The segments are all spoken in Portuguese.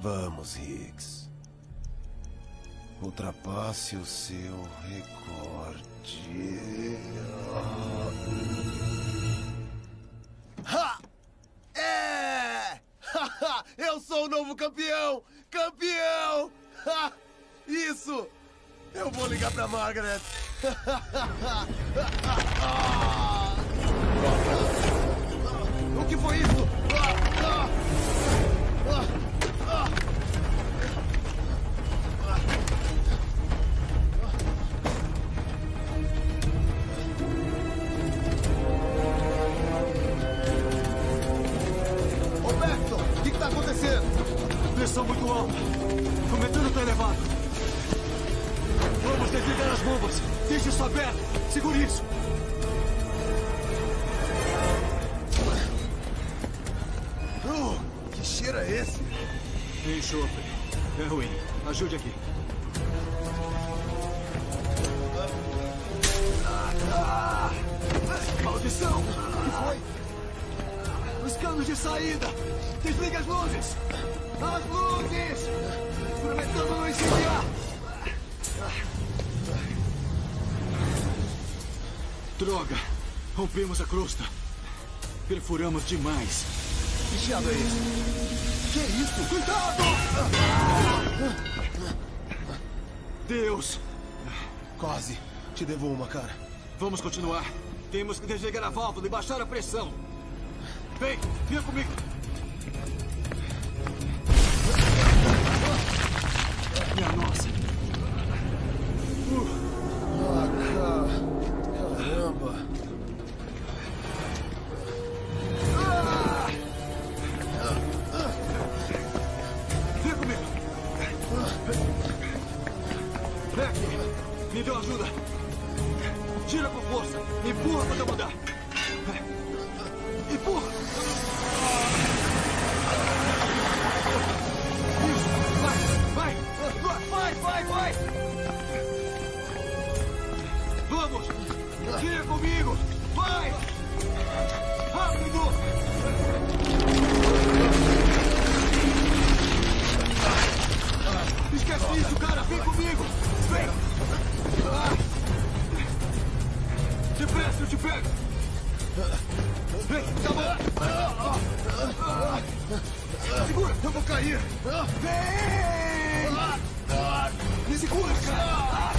Vamos, Higgs. Ultrapasse o seu recorde. Ha! É! Eu sou o novo campeão! Campeão! Ha! Isso! Eu vou ligar pra Margaret. O que foi isso? Roberto, o que está acontecendo? Pressão muito alta. O metano está elevado. Vamos desligar as bombas. Deixe isso aberto. Segure isso. Que cheiro é esse? Enxofre. É ruim. Ajude aqui. Maldição! O que foi? Os canos de saída! Desliga as luzes! As luzes! Prometendo não incendiar! Droga! Rompemos a crosta. Perfuramos demais. Que chiado é esse? Que é isso? Cuidado! Deus! Quase. Te devo uma, cara. Vamos continuar. Temos que desligar a válvula e baixar a pressão. Vem, venha comigo. Minha nossa. Caramba. Vem comigo. Vem aqui. Me dê ajuda. Tira com força. Empurra para mudar. Empurra. Isso. Vai. Vamos. Venha comigo. Vai. Rápido. Esquece isso, cara. Vem comigo. Vem. Depressa, eu te pego. Vem, tá bom. Segura, eu vou cair. Vem. Me segura, cara.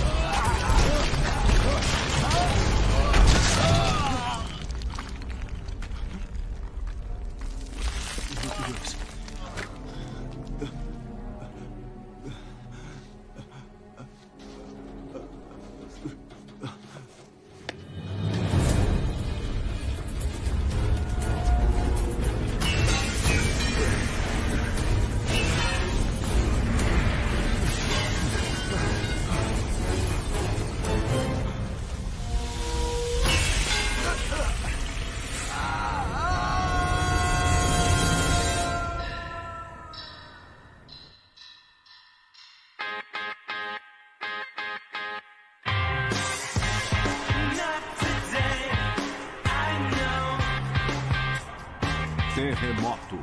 Terremoto.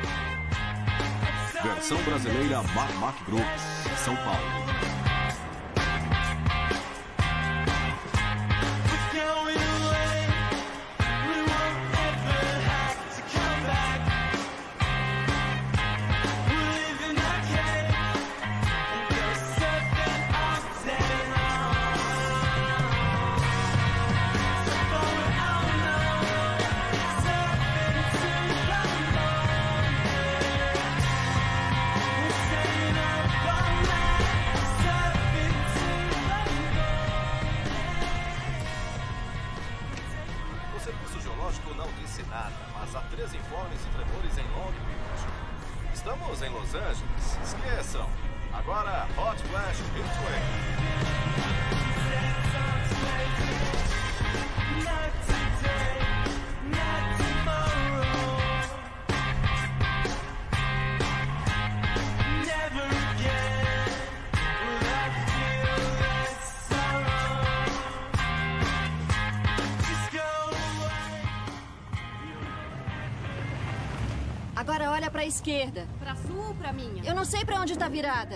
Versão brasileira Marmac Group, São Paulo. Estamos em Los Angeles. Esqueçam. Agora, Hot Flash Speedway. Agora olha para a esquerda. Para sul. ou pra minha? Eu não sei pra onde tá virada.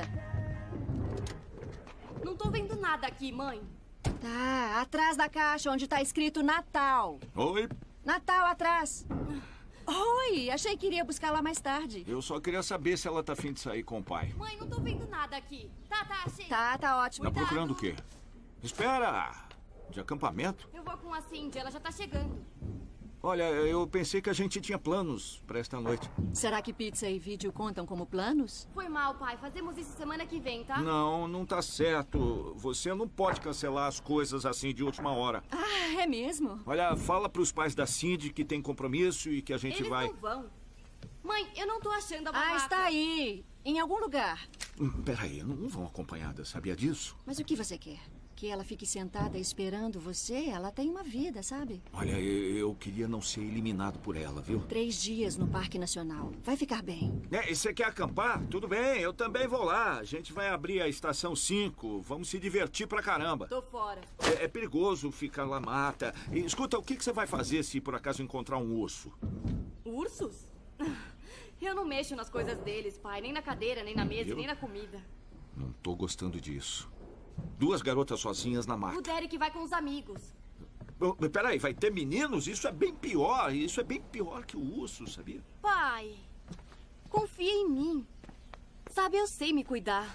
Não tô vendo nada aqui, mãe. Tá, atrás da caixa onde tá escrito Natal. Oi, Natal atrás. Oi, achei que iria buscar lá mais tarde. eu só queria saber se ela tá afim de sair com o pai. Mãe, não tô vendo nada aqui. Tá, achei. Tá ótimo. Tá procurando o quê? Espera! De acampamento? Eu vou com a Cindy, ela já tá chegando. Olha, eu pensei que a gente tinha planos pra esta noite. Será que pizza e vídeo contam como planos? Foi mal, pai. Fazemos isso semana que vem, tá? Não tá certo. Você não pode cancelar as coisas assim de última hora. Ah, é mesmo? Olha, fala pros pais da Cindy que tem compromisso e que a gente Eles vai... não vão. Mãe, eu não tô achando a barraca. Está aí, em algum lugar. Peraí, não vão acompanhadas, sabia disso? Mas o que você quer? Que ela fique sentada esperando você? Ela tem uma vida, sabe? Olha, eu queria não ser eliminado por ela, viu? 3 dias no Parque Nacional. Vai ficar bem. E você quer acampar? Tudo bem, eu também vou lá. A gente vai abrir a estação 5. Vamos se divertir pra caramba. Tô fora. É perigoso ficar lá mata. E, escuta, o que você vai fazer se por acaso encontrar um urso? Ursos? Eu não mexo nas coisas deles, pai. Nem na cadeira, nem na mesa, nem na comida. Não tô gostando disso. 2 garotas sozinhas na mata. O Derek vai com os amigos. Peraí, vai ter meninos? Isso é bem pior. Isso é bem pior que o urso, sabia? Pai, confia em mim. Sabe, eu sei me cuidar.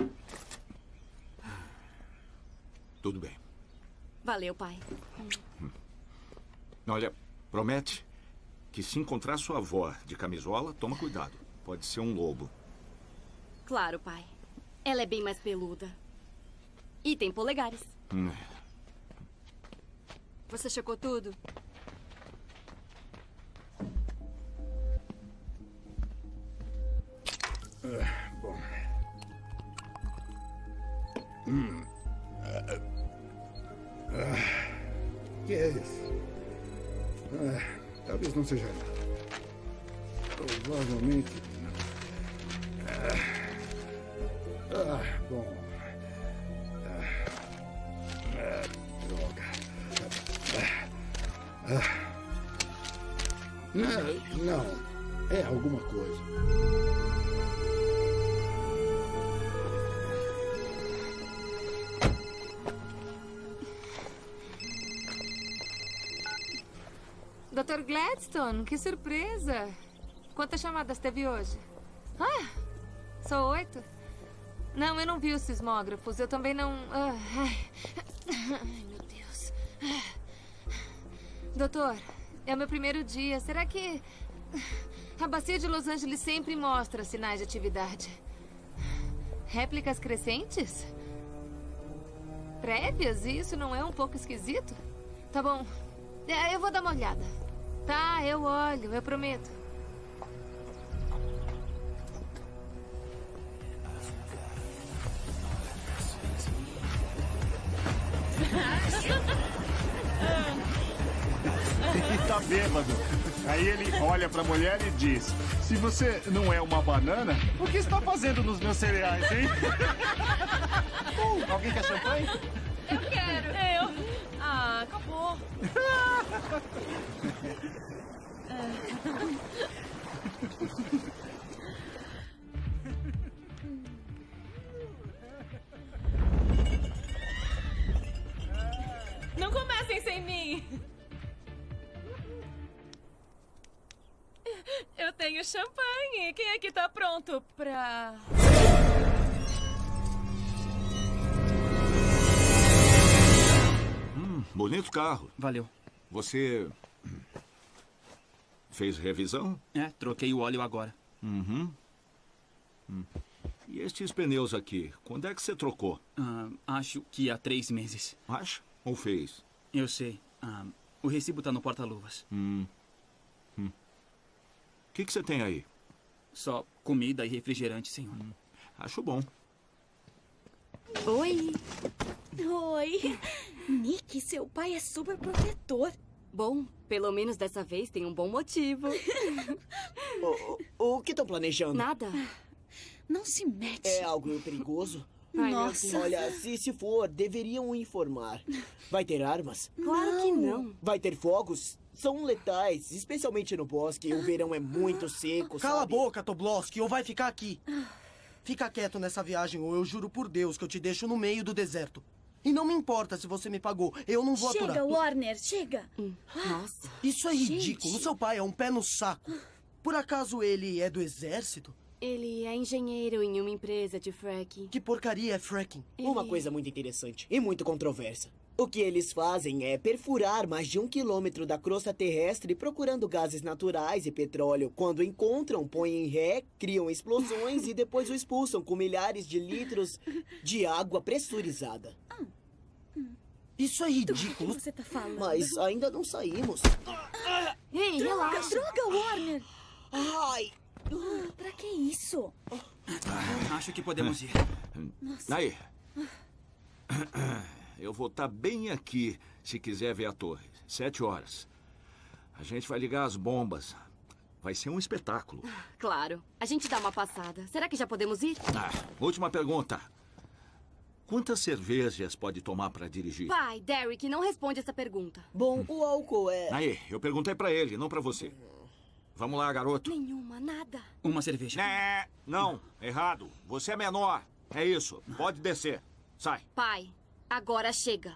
Tudo bem. Valeu, pai. Olha, promete que se encontrar sua avó de camisola, toma cuidado. Pode ser um lobo. Claro, pai. Ela é bem mais peluda. E tem polegares. Você checou tudo? Bom. Que é isso? Talvez não seja nada. Provavelmente não. Bom. Droga. Não. É alguma coisa. Dr. Gladstone, que surpresa! Quantas chamadas teve hoje? Ah, só 8? Não, eu não vi os sismógrafos. Eu também não... Ai, meu Deus. Doutor, é o meu primeiro dia. Será que... A bacia de Los Angeles sempre mostra sinais de atividade. Réplicas crescentes? Prévias? Isso não é um pouco esquisito? Tá bom. Eu vou dar uma olhada. Tá, eu olho, eu prometo. Ele tá bêbado. Aí ele olha pra mulher e diz: se você não é uma banana, o que está fazendo nos meus cereais, hein? Alguém quer champanhe? Eu quero. Eu. Ah, acabou. Não comecem sem mim. Eu tenho champanhe. Quem aqui tá pronto pra... Bonito carro. Valeu. Você... fez revisão? É, troquei o óleo agora. E estes pneus aqui, quando é que você trocou? Acho que há 3 meses. Acha ou fez? Eu sei. O recibo tá no porta-luvas. O que você tem aí? Só comida e refrigerante, senhor. Acho bom. Oi. Oi. Nick, seu pai é super protetor. Bom, pelo menos dessa vez tem um bom motivo. O que estão planejando? Nada. Não se mete. É algo perigoso? Ai, Nossa. Olha, se for, deveriam informar. Vai ter armas? Claro que não. Vai ter fogos? são letais, especialmente no bosque. O verão é muito seco, Cala a sabe? boca, Tobolsky, ou vai ficar aqui. Fica quieto nessa viagem, ou eu juro por Deus que eu te deixo no meio do deserto. E não me importa se você me pagou, eu não vou aturar. Chega, Warner, chega. Nossa. Isso é ridículo. O seu pai é um pé no saco. Por acaso ele é do exército? Ele é engenheiro em uma empresa de fracking. Que porcaria é fracking? Uma coisa muito interessante e muito controversa. O que eles fazem é perfurar mais de 1 quilômetro da crosta terrestre procurando gases naturais e petróleo. Quando encontram, põem em ré, criam explosões e depois o expulsam com milhares de litros de água pressurizada. Isso é ridículo. O que você tá falando? Mas ainda não saímos. Ei, relaxa. Droga, Warner! Ai! Pra que isso? Acho que podemos ir. Nossa. Aí. Eu vou estar bem aqui se quiser ver a torre. 7 horas. A gente vai ligar as bombas. Vai ser um espetáculo. Claro. A gente dá uma passada. Será que já podemos ir? Última pergunta. Quantas cervejas pode tomar para dirigir? Pai, Derek, não responde essa pergunta. Bom, o álcool é... Aí, eu perguntei para ele, não para você. Vamos lá, garoto. Nenhuma, nada. Uma cerveja. Não, errado. Você é menor. É isso. Pode descer. Sai. Pai, agora chega.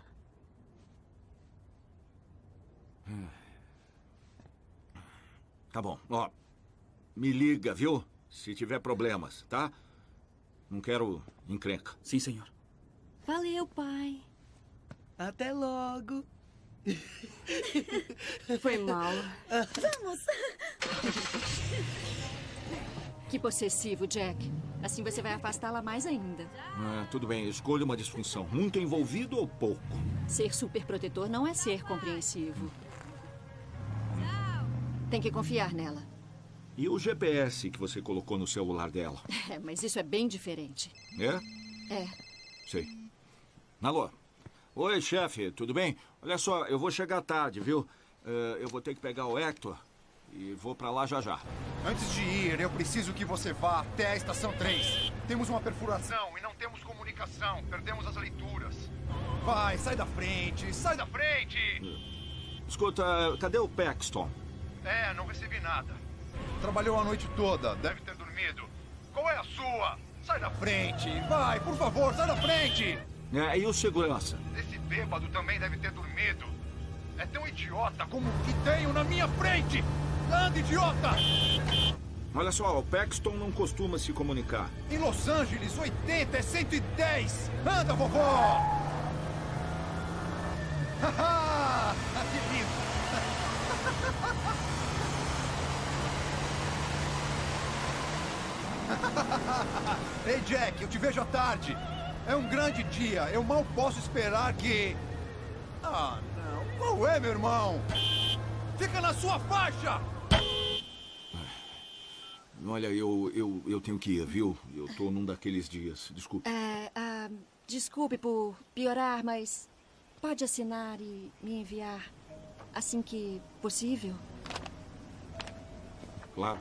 Tá bom. Ó, me liga, viu? Se tiver problemas, tá? Não quero encrenca. Sim, senhor. Valeu, pai. Até logo. Foi mal. Vamos! Que possessivo, Jack. Assim você vai afastá-la mais ainda. Tudo bem, escolha uma disfunção. Muito envolvido ou pouco? Ser superprotetor não é ser compreensivo. Tem que confiar nela. E o GPS que você colocou no celular dela? É, mas isso é bem diferente. É? É. Sei. Alô? Oi, chefe, tudo bem? Olha só, eu vou chegar tarde, viu? Eu vou ter que pegar o Hector e vou pra lá já já. Antes de ir, eu preciso que você vá até a estação 3. Temos uma perfuração e não temos comunicação. Perdemos as leituras. Vai, sai da frente, sai da frente! Escuta, cadê o Paxton? Não recebi nada. Trabalhou a noite toda, deve ter dormido. Qual é a sua? Sai da frente, vai, por favor, sai da frente! E o segurança? Esse bêbado também deve ter dormido. É tão idiota como o que tenho na minha frente! Anda, idiota! Olha só, o Paxton não costuma se comunicar. Em Los Angeles, 80 é 110! Anda, vovó! Haha! Que lindo! Ei, Jack, eu te vejo à tarde. É um grande dia. Eu mal posso esperar que... Ah, não. Qual é, meu irmão? Fica na sua faixa! Olha, eu tenho que ir, viu? Eu tô num daqueles dias. Desculpe. Desculpe por piorar, mas pode assinar e me enviar assim que possível? Claro.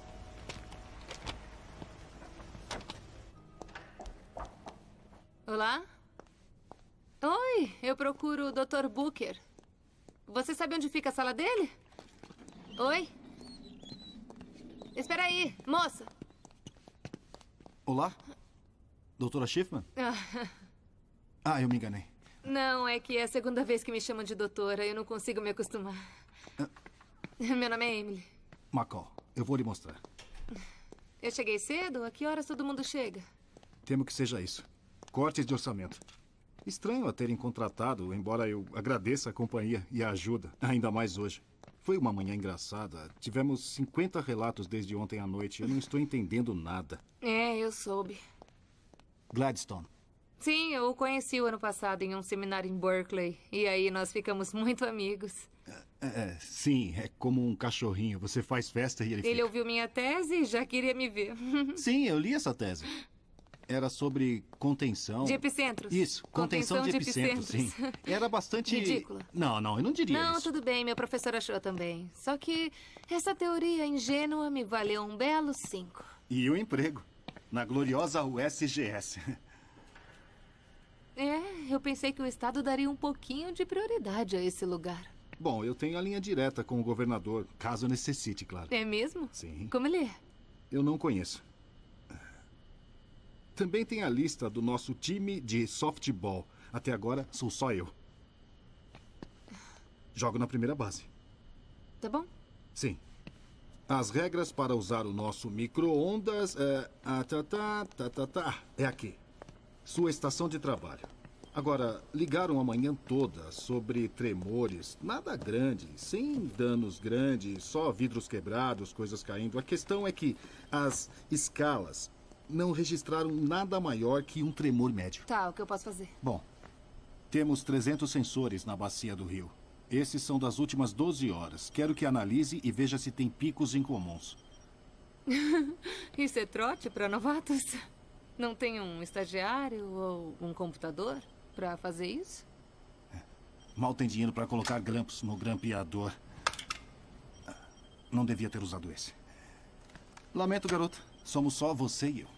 Olá? Oi, eu procuro o Dr. Booker. Você sabe onde fica a sala dele? Oi? Espera aí, moça. Olá? Doutora Schiffman? Eu me enganei. Não, é que é a segunda vez que me chamam de doutora. Eu não consigo me acostumar. Meu nome é Emily. McCall, eu vou lhe mostrar. Eu cheguei cedo? A que horas todo mundo chega? Temo que seja isso. Cortes de orçamento. Estranho a terem contratado, embora eu agradeça a companhia e a ajuda, ainda mais hoje. Foi uma manhã engraçada. Tivemos 50 relatos desde ontem à noite. Eu não estou entendendo nada. Eu soube. Gladstone. Sim, eu o conheci o ano passado em um seminário em Berkeley. E aí nós ficamos muito amigos. Sim, é como um cachorrinho. Você faz festa e ele fica. Ele ouviu minha tese e já queria me ver. Sim, eu li essa tese. Era sobre contenção... De epicentros. Isso, contenção de epicentros, sim. Era bastante... Ridícula. Não, eu não diria isso. Não, tudo bem, meu professor achou também. Só que essa teoria ingênua me valeu um belo 5. E o emprego, na gloriosa USGS. Eu pensei que o Estado daria um pouquinho de prioridade a esse lugar. Bom, eu tenho a linha direta com o governador, caso necessite, claro. É mesmo? Sim. Como ele é? Eu não conheço. Também tem a lista do nosso time de softball. Até agora, sou só eu. Jogo na primeira base. Tá bom? Sim. As regras para usar o nosso micro-ondas é aqui. Sua estação de trabalho. Agora, ligaram a manhã toda sobre tremores. Nada grande, sem danos grandes, só vidros quebrados, coisas caindo. A questão é que as escalas não registraram nada maior que um tremor médio. Tá, o que eu posso fazer? Bom, temos 300 sensores na bacia do rio. Esses são das últimas 12 horas. Quero que analise e veja se tem picos incomuns. Isso é trote para novatos? Não tem um estagiário ou um computador para fazer isso? Mal tem dinheiro para colocar grampos no grampeador. Não devia ter usado esse. Lamento, garota. Somos só você e eu.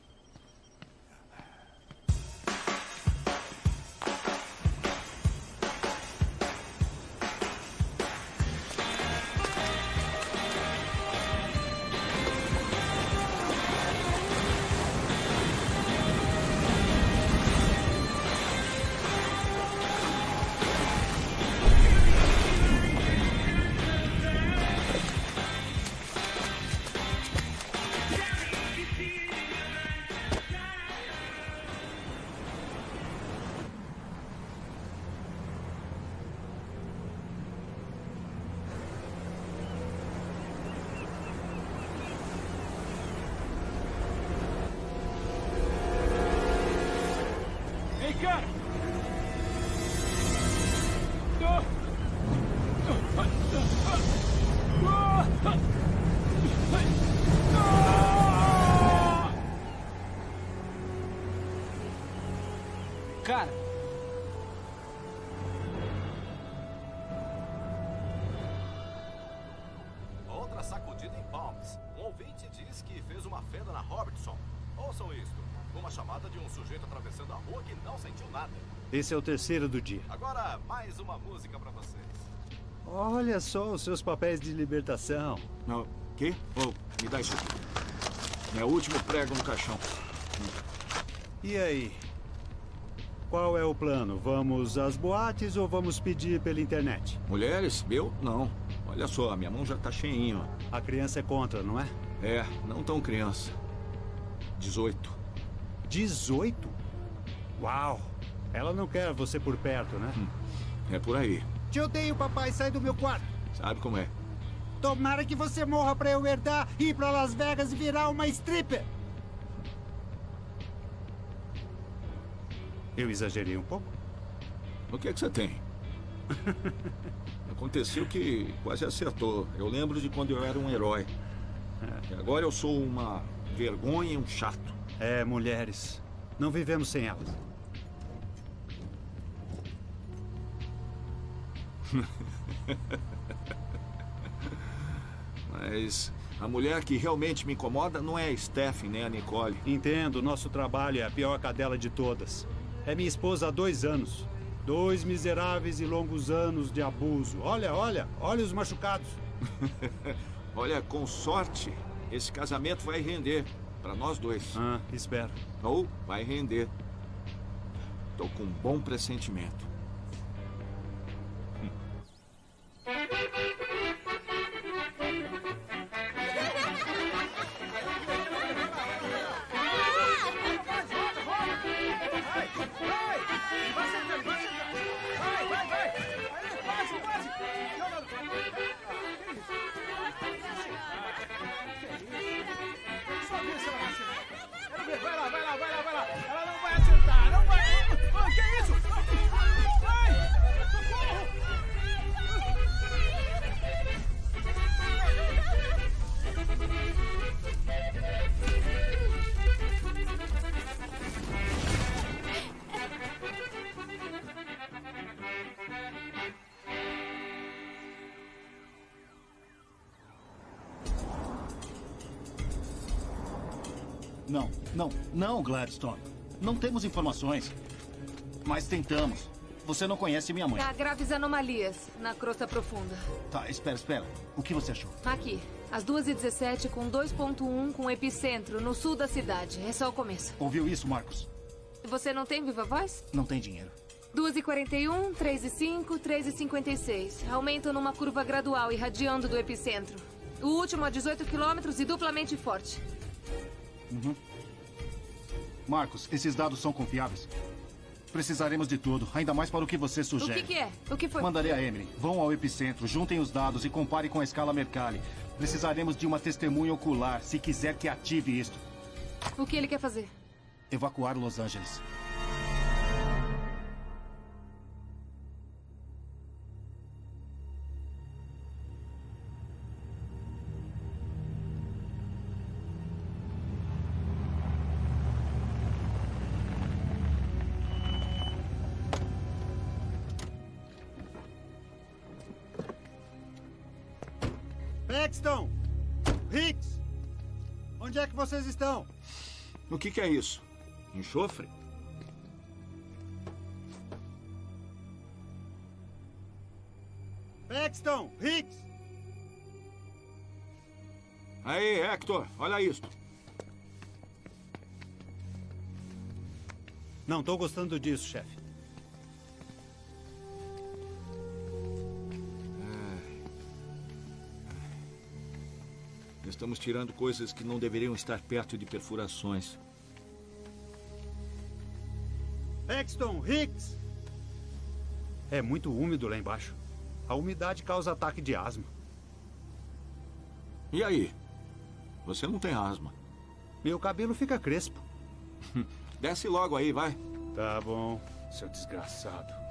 Cara! Outra sacudida em Palms. Um ouvinte diz que fez uma fenda na Robertson. Ouçam isto. Uma chamada de um sujeito atravessando a rua que não sentiu nada. Esse é o terceiro do dia. Agora, mais uma música pra vocês. Olha só os seus papéis de libertação. Não, quê? Oh, me dá isso aqui. É o último prego no caixão. E aí? Qual é o plano? Vamos às boates ou vamos pedir pela internet? Mulheres? Eu? Não. Olha só, minha mão já tá cheinha. A criança é contra, não é? É, não tão criança. 18. 18? Uau! Ela não quer você por perto, né? É por aí. Te odeio, papai. Sai do meu quarto. Sabe como é? Tomara que você morra pra eu herdar, ir pra Las Vegas e virar uma stripper. Eu exagerei um pouco? O que é que você tem? Aconteceu que quase acertou. Eu lembro de quando eu era um herói. E agora eu sou uma vergonha e um chato. É, mulheres. Não vivemos sem elas. Mas a mulher que realmente me incomoda não é a Steph nem a Nicole. Entendo, nosso trabalho é a pior cadela de todas. É minha esposa há 2 anos. 2 miseráveis e longos anos de abuso. Olha os machucados. Olha, com sorte, esse casamento vai render para nós dois. Ah, espero. Ou vai render. Tô com um bom pressentimento. Vai lá. Ela não vai acertar, não vai. Que isso? Ai! Socorro! Não, Gladstone. Não temos informações. Mas tentamos. Você não conhece minha mãe. Há graves anomalias na crosta profunda. Tá, espera. O que você achou? Aqui, às 2h17 com 2.1 com epicentro no sul da cidade. É só o começo. Ouviu isso, Marcos? Você não tem viva voz? Não tem dinheiro. 2h41, 3h05, 3h56. Aumento numa curva gradual irradiando do epicentro. O último a 18 quilômetros e duplamente forte. Uhum. Marcos, esses dados são confiáveis? Precisaremos de tudo, ainda mais para o que você sugere. O que é? O que foi? Mandarei a Emily. Vão ao epicentro, juntem os dados e comparem com a escala Mercalli. Precisaremos de uma testemunha ocular, se quiser que ative isto. O que ele quer fazer? Evacuar Los Angeles. Paxton! Hicks! Onde é que vocês estão? O que é isso? Enxofre? Paxton! Hicks! Aí, Hector, olha isso. Não tô gostando disso, chefe. Estamos tirando coisas que não deveriam estar perto de perfurações. Paxton, Hicks! É muito úmido lá embaixo. A umidade causa ataque de asma. E aí? Você não tem asma. Meu cabelo fica crespo. Desce logo aí, vai. Tá bom, seu desgraçado.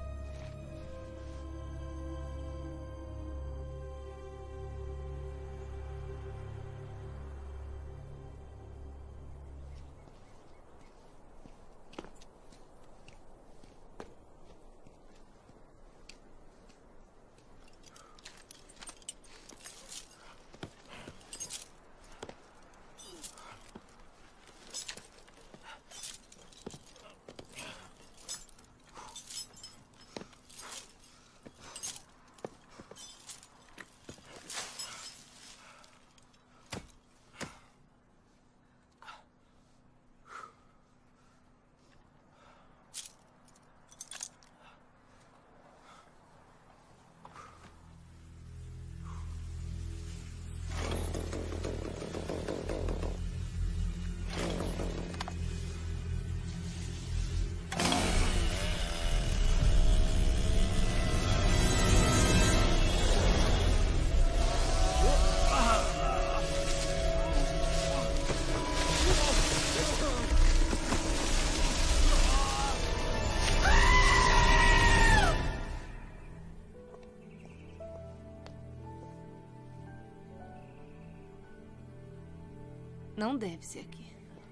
Não deve ser aqui.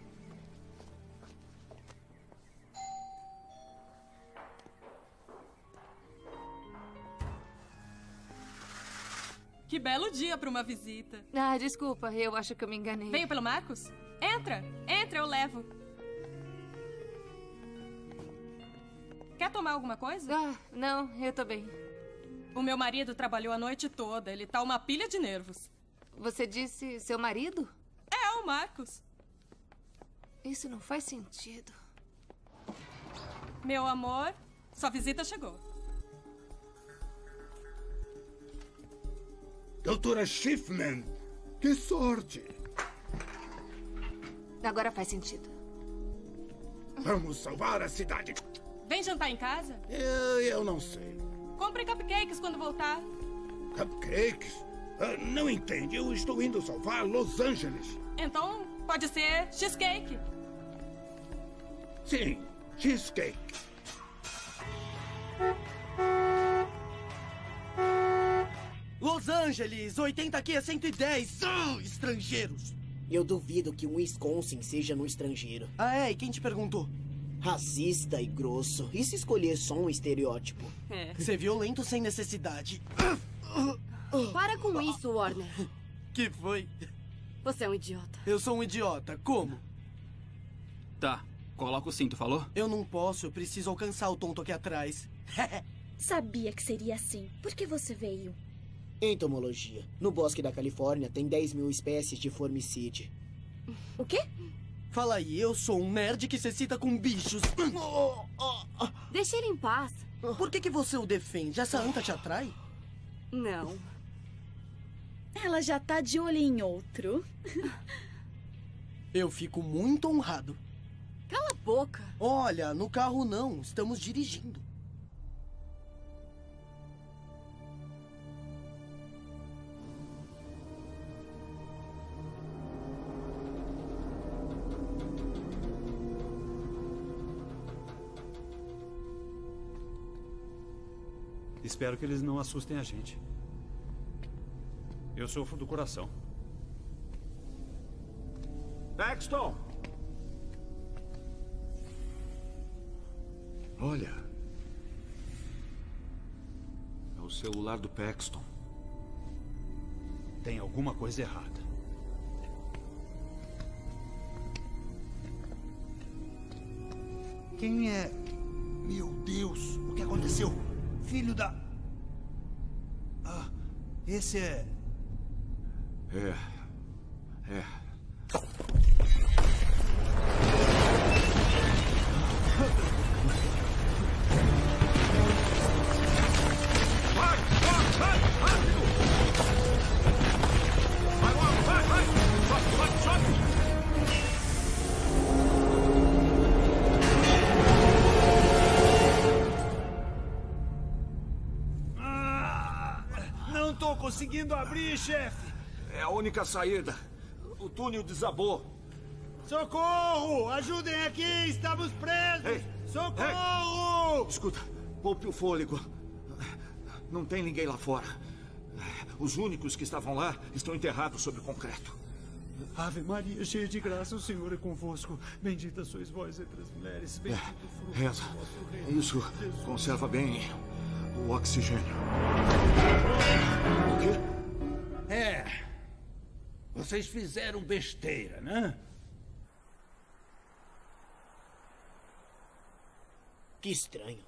Que belo dia para uma visita. Ah, desculpa, eu acho que eu me enganei. Veio pelo Marcos? Entra, eu levo. Quer tomar alguma coisa? Ah, não, eu tô bem. O meu marido trabalhou a noite toda, ele tá uma pilha de nervos. Você disse seu marido? É, o Marcos. Isso não faz sentido. Meu amor, sua visita chegou. Doutora Schiffman, que sorte! Agora faz sentido. Vamos salvar a cidade. Vem jantar em casa? Eu não sei. Compre cupcakes quando voltar. Cupcakes? Não entende, eu estou indo salvar Los Angeles. Então, pode ser cheesecake. Sim, cheesecake. Los Angeles, 80 aqui é 110. Estrangeiros. Eu duvido que um Wisconsin seja no estrangeiro. Ah, é? E quem te perguntou? Racista e grosso. E se escolher só um estereótipo? Ser violento sem necessidade. Para com isso, Warner. Que foi? Você é um idiota. Eu sou um idiota. Como? Tá, coloca o cinto, falou? Eu não posso, eu preciso alcançar o tonto aqui atrás. Sabia que seria assim. Por que você veio? Entomologia. No bosque da Califórnia tem 10.000 espécies de formicide. O quê? Fala aí, eu sou um nerd que se excita com bichos. Deixa ele em paz. Por que você o defende? Essa anta te atrai? Não. Ela já tá de olho em outro. Eu fico muito honrado. Cala a boca. Olha, no carro não. Estamos dirigindo. Espero que eles não assustem a gente. Eu sofro do coração. Paxton! Olha. É o celular do Paxton. Tem alguma coisa errada. Quem é? Meu Deus, o que aconteceu? Filho da... Ah, esse é... É. Não tô conseguindo abrir, chefe. É a única saída. O túnel desabou. Socorro! Ajudem aqui! Estamos presos! Ei, Socorro! Escuta, poupe o fôlego. Não tem ninguém lá fora. Os únicos que estavam lá estão enterrados sob o concreto. Ave Maria, cheia de graça, o Senhor é convosco. Bendita sois vós entre as mulheres. Bendito o fruto Reza. do vosso reino. Isso conserva bem o oxigênio. O quê? É. Vocês fizeram besteira, né? Que estranho.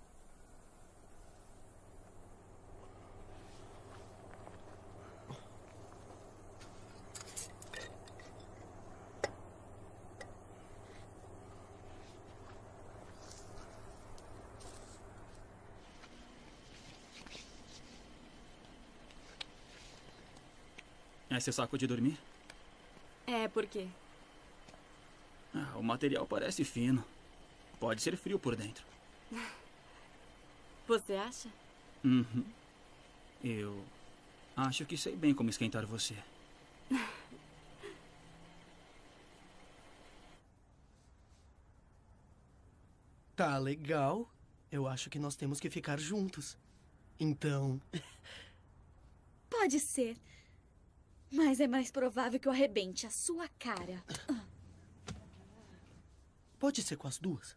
É seu saco de dormir? É, por quê? Ah, o material parece fino. Pode ser frio por dentro. Você acha? Uhum. Eu acho que sei bem como esquentar você. Tá legal. Eu acho que nós temos que ficar juntos. Então... Pode ser. Mas é mais provável que eu arrebente a sua cara. Pode ser com as duas?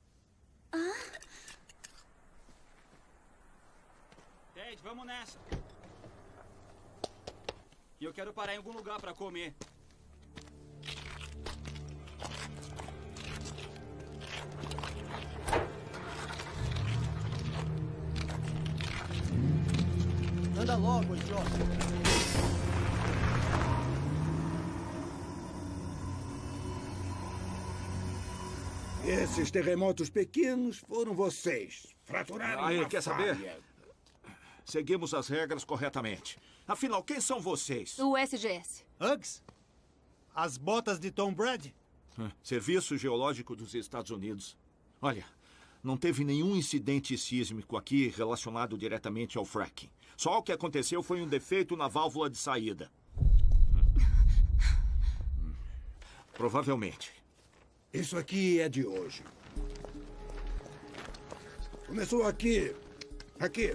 Ted, vamos nessa. E eu quero parar em algum lugar pra comer. Anda logo, idiota. Esses terremotos pequenos foram vocês. Fraturaram Aí, uma quer falha. saber? Seguimos as regras corretamente. Afinal, quem são vocês? O SGS. Uggs? As botas de Tom Brady? Serviço Geológico dos Estados Unidos. Olha, não teve nenhum incidente sísmico aqui relacionado diretamente ao fracking. Só o que aconteceu foi um defeito na válvula de saída. Provavelmente. Isso aqui é de hoje. Começou aqui. Aqui.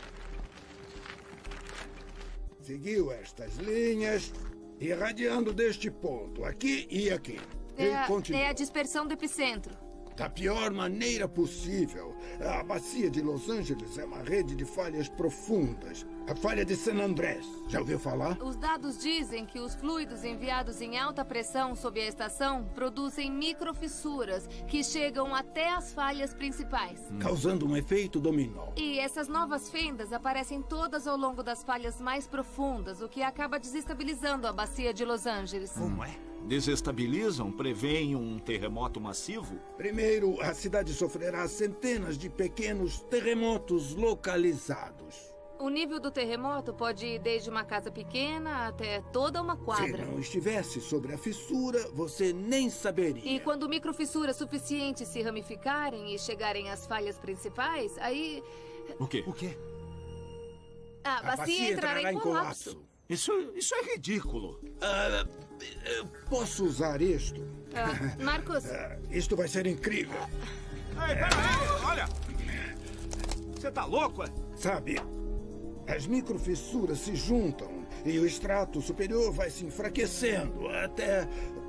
Seguiu estas linhas, irradiando deste ponto, aqui e aqui. E continua. É a dispersão do epicentro. Da pior maneira possível. A bacia de Los Angeles é uma rede de falhas profundas. A falha de San Andrés. Já ouviu falar? Os dados dizem que os fluidos enviados em alta pressão sob a estação produzem microfissuras que chegam até as falhas principais. Causando um efeito dominó. E essas novas fendas aparecem todas ao longo das falhas mais profundas, o que acaba desestabilizando a bacia de Los Angeles. Como é? Desestabilizam? Prevêem um terremoto massivo? Primeiro, a cidade sofrerá centenas de pequenos terremotos localizados. O nível do terremoto pode ir desde uma casa pequena até toda uma quadra. Se não estivesse sobre a fissura, você nem saberia. E quando microfissuras suficientes se ramificarem e chegarem às falhas principais, aí... O quê? O quê? A bacia entrará em colapso. Isso é ridículo. Posso usar isto? Marcos... isto vai ser incrível. Ei, peraí, olha! Você tá louco, é? Sabe, as microfissuras se juntam e o extrato superior vai se enfraquecendo até...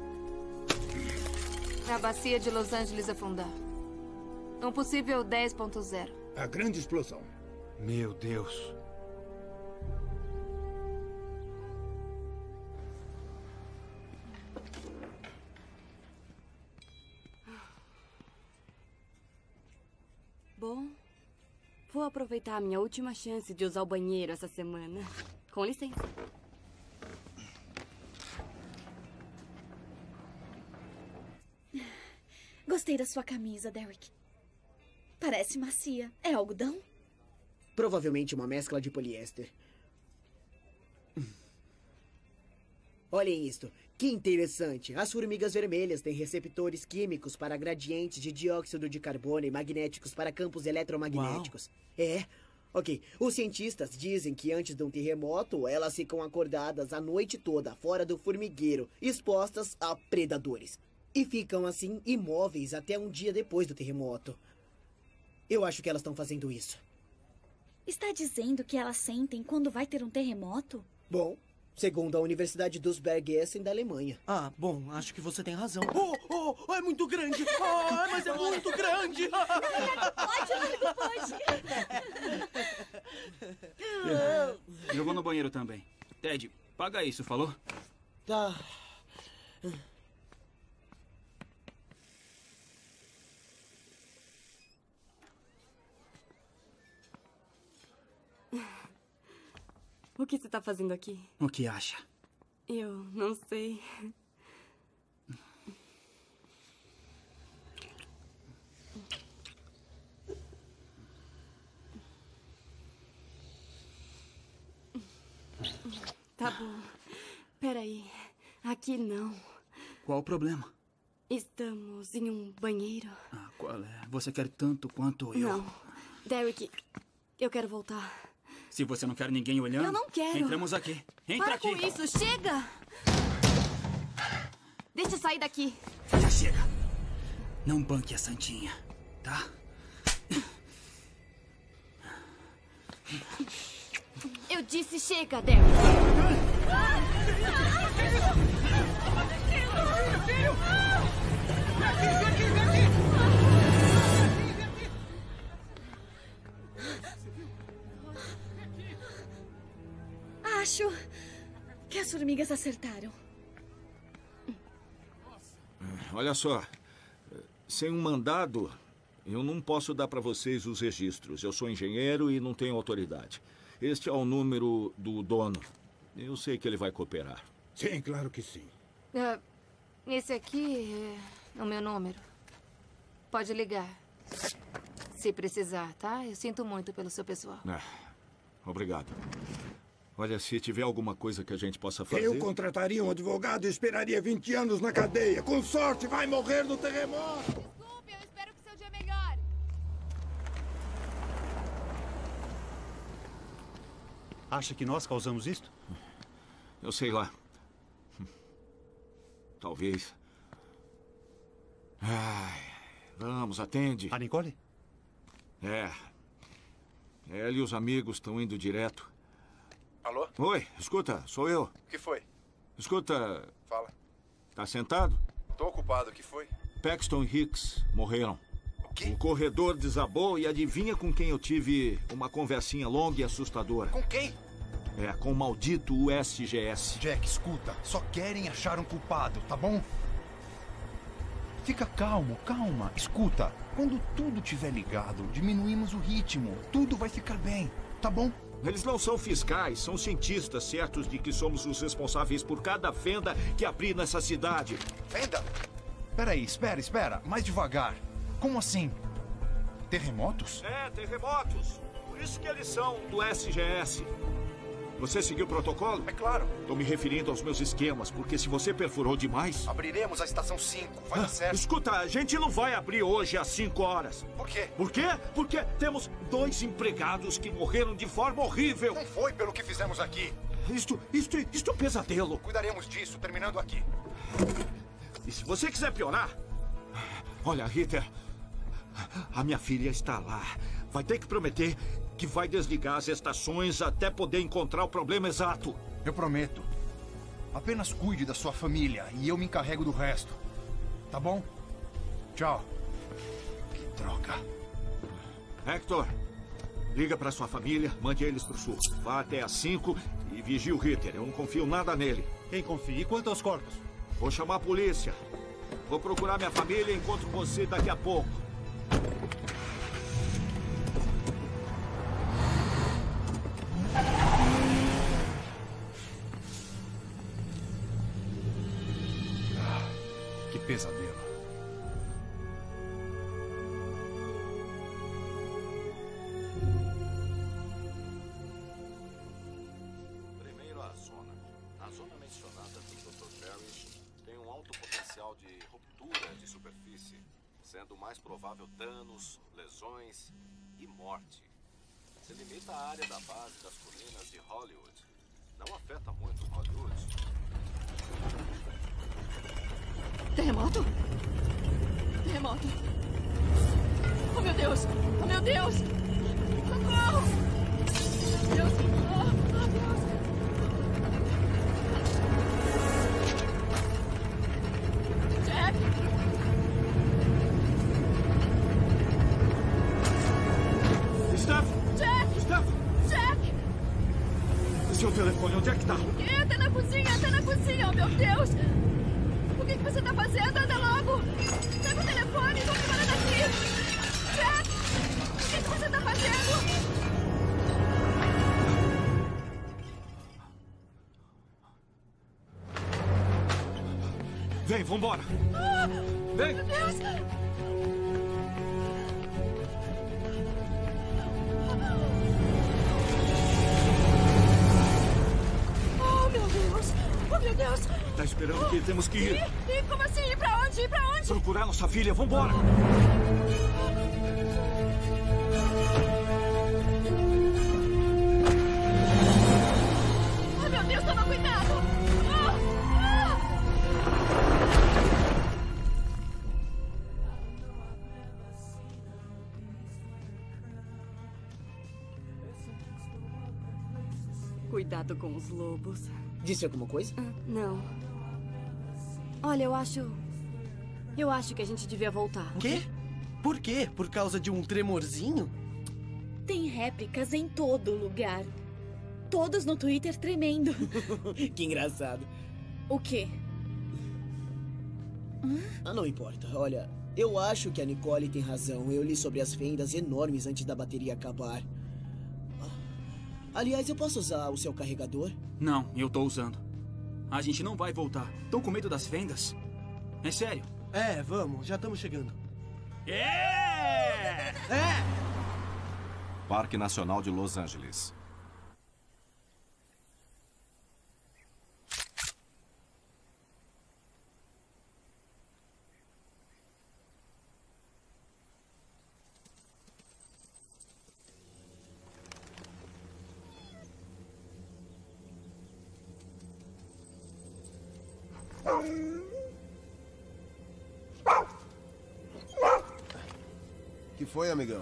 A bacia de Los Angeles afundar. Um possível 10.0. A grande explosão. Meu Deus. Bom, vou aproveitar a minha última chance de usar o banheiro essa semana. Com licença. Gostei da sua camisa, Derek. Parece macia. É algodão? Provavelmente uma mescla de poliéster. Olhem isto. Que interessante. As formigas vermelhas têm receptores químicos para gradientes de dióxido de carbono e magnéticos para campos eletromagnéticos. Uau. É. Ok. Os cientistas dizem que antes de um terremoto, elas ficam acordadas a noite toda fora do formigueiro, expostas a predadores. E ficam assim imóveis até um dia depois do terremoto. Eu acho que elas estão fazendo isso. Está dizendo que elas sentem quando vai ter um terremoto? Bom, segundo a Universidade dos Bergessen da Alemanha. Ah, bom, acho que você tem razão. É muito grande! Mas é muito grande! Pode. Eu vou no banheiro também. Ted, paga isso, falou? Tá. O que você tá fazendo aqui? O que acha? Eu não sei. Tá bom. Peraí. Aqui não. Qual o problema? Estamos em um banheiro. Ah, qual é? Você quer tanto quanto eu? Não. Derek, eu quero voltar. Se você não quer ninguém olhando... Eu não quero. Entramos aqui. Entra Para aqui. com isso, chega! Deixa eu sair daqui. Já chega. Não banque a santinha, tá? Eu disse chega, Derek. Acho que as formigas acertaram. Olha só, sem um mandado, eu não posso dar para vocês os registros. Eu sou engenheiro e não tenho autoridade. Este é o número do dono. Eu sei que ele vai cooperar. Sim, claro que sim. Esse aqui é o meu número. Pode ligar. Se precisar, tá? Eu sinto muito pelo seu pessoal. Obrigado. Olha, se tiver alguma coisa que a gente possa fazer... Eu contrataria um advogado e esperaria 20 anos na cadeia. Com sorte, vai morrer no terremoto. Desculpe, eu espero que seu dia melhore. Acha que nós causamos isto? Eu sei lá. Talvez. Ai, vamos, atende. A Nicole? Ela e os amigos estão indo direto. Alô? Oi, escuta, sou eu. O que foi? Escuta... Fala. Tá sentado? Tô ocupado, o que foi? Paxton e Hicks morreram. O corredor desabou e adivinha com quem eu tive uma conversinha longa e assustadora? Com quem? Com o maldito USGS. Jack, escuta. Só querem achar um culpado, tá bom? Fica calmo, calma. Escuta, quando tudo estiver ligado, diminuímos o ritmo. Tudo vai ficar bem, tá bom? Eles não são fiscais, são cientistas certos de que somos os responsáveis por cada fenda que abrir nessa cidade. Fenda? Peraí, espera. Mais devagar. Como assim? Terremotos? Terremotos. Por isso que eles são do SGS. Você seguiu o protocolo? É claro. Estou me referindo aos meus esquemas, porque se você perfurou demais... Abriremos a estação 5, vai dar certo. Escuta, a gente não vai abrir hoje às 5 horas. Por quê? Por quê? Porque temos 2 empregados que morreram de forma horrível. Não foi pelo que fizemos aqui. Isto é um pesadelo. Cuidaremos disso, terminando aqui. E se você quiser piorar... Olha, Ritter, a minha filha está lá. Vai ter que prometer que vai desligar as estações até poder encontrar o problema exato. Eu prometo. Apenas cuide da sua família e eu me encarrego do resto. Tá bom? Tchau. Que droga. Hector, liga para sua família, mande eles pro sul. Vá até às 5 e vigie o Ritter. Eu não confio nada nele. Quem confia? E quanto aos corpos? Vou chamar a polícia. Vou procurar minha família e encontro você daqui a pouco. Que pesadelo. Primeiro a zona. A zona mencionada pelo Dr. Parrish tem um alto potencial de ruptura de superfície, sendo mais provável danos, lesões e morte. Se limita à área da base das colinas de Hollywood. Não afeta muito Hollywood. Terremoto? Terremoto. Oh, meu Deus! Oh, meu Deus! Socorro! Deus! Oh, Deus! Jack! Steph! Jack! Steph! Jack! Seu telefone, onde é que tá? O quê? Tá na cozinha! Oh, meu Deus! O que você tá fazendo? Anda logo! Pega o telefone! Vamos embora daqui! Jack! O que você tá fazendo? Vem, vambora! Vem! Meu Deus! Oh, meu Deus! Oh, meu Deus! Tá esperando que temos que ir. E como assim? Ir pra onde? Ir pra onde? Procurar nossa filha, vambora! Oh, meu Deus, toma cuidado! Cuidado com os lobos. Disse alguma coisa? Não. Olha, eu acho que a gente devia voltar. Quê? Por quê? Por causa de um tremorzinho? Tem réplicas em todo lugar. Todos no Twitter tremendo. Que engraçado. O quê? Não importa. Olha, eu acho que a Nicole tem razão. Eu li sobre as fendas enormes antes da bateria acabar. Aliás, eu posso usar o seu carregador? Não, eu tô usando. A gente não vai voltar. Tô com medo das fendas. É sério. Vamos. Já estamos chegando. Parque Nacional de Los Angeles. Que foi, amigão?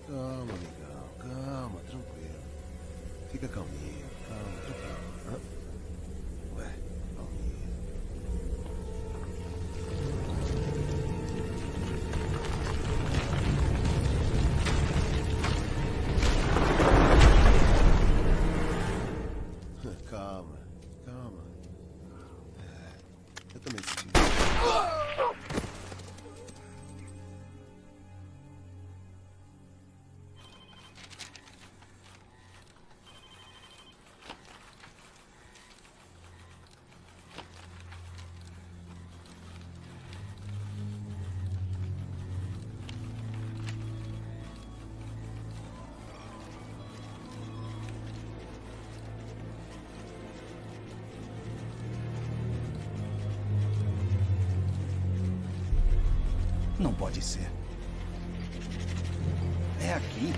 Calma, amigão. Calma, tranquilo. Fica calminho. Calma, tranquilo. Ué, calminho. Calma, calma. Eu também senti. Não pode ser. É aqui.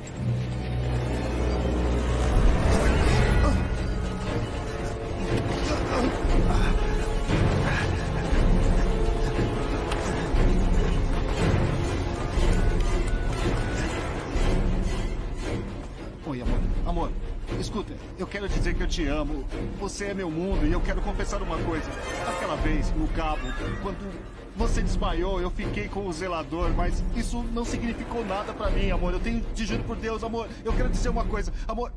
Oi, amor. Amor, escuta, eu quero dizer que eu te amo. Você é meu mundo e eu quero confessar uma coisa. Aquela vez, no cabo, quando você desmaiou, eu fiquei com o zelador, mas isso não significou nada pra mim, amor. Eu te juro por Deus, amor. Eu quero dizer uma coisa, amor.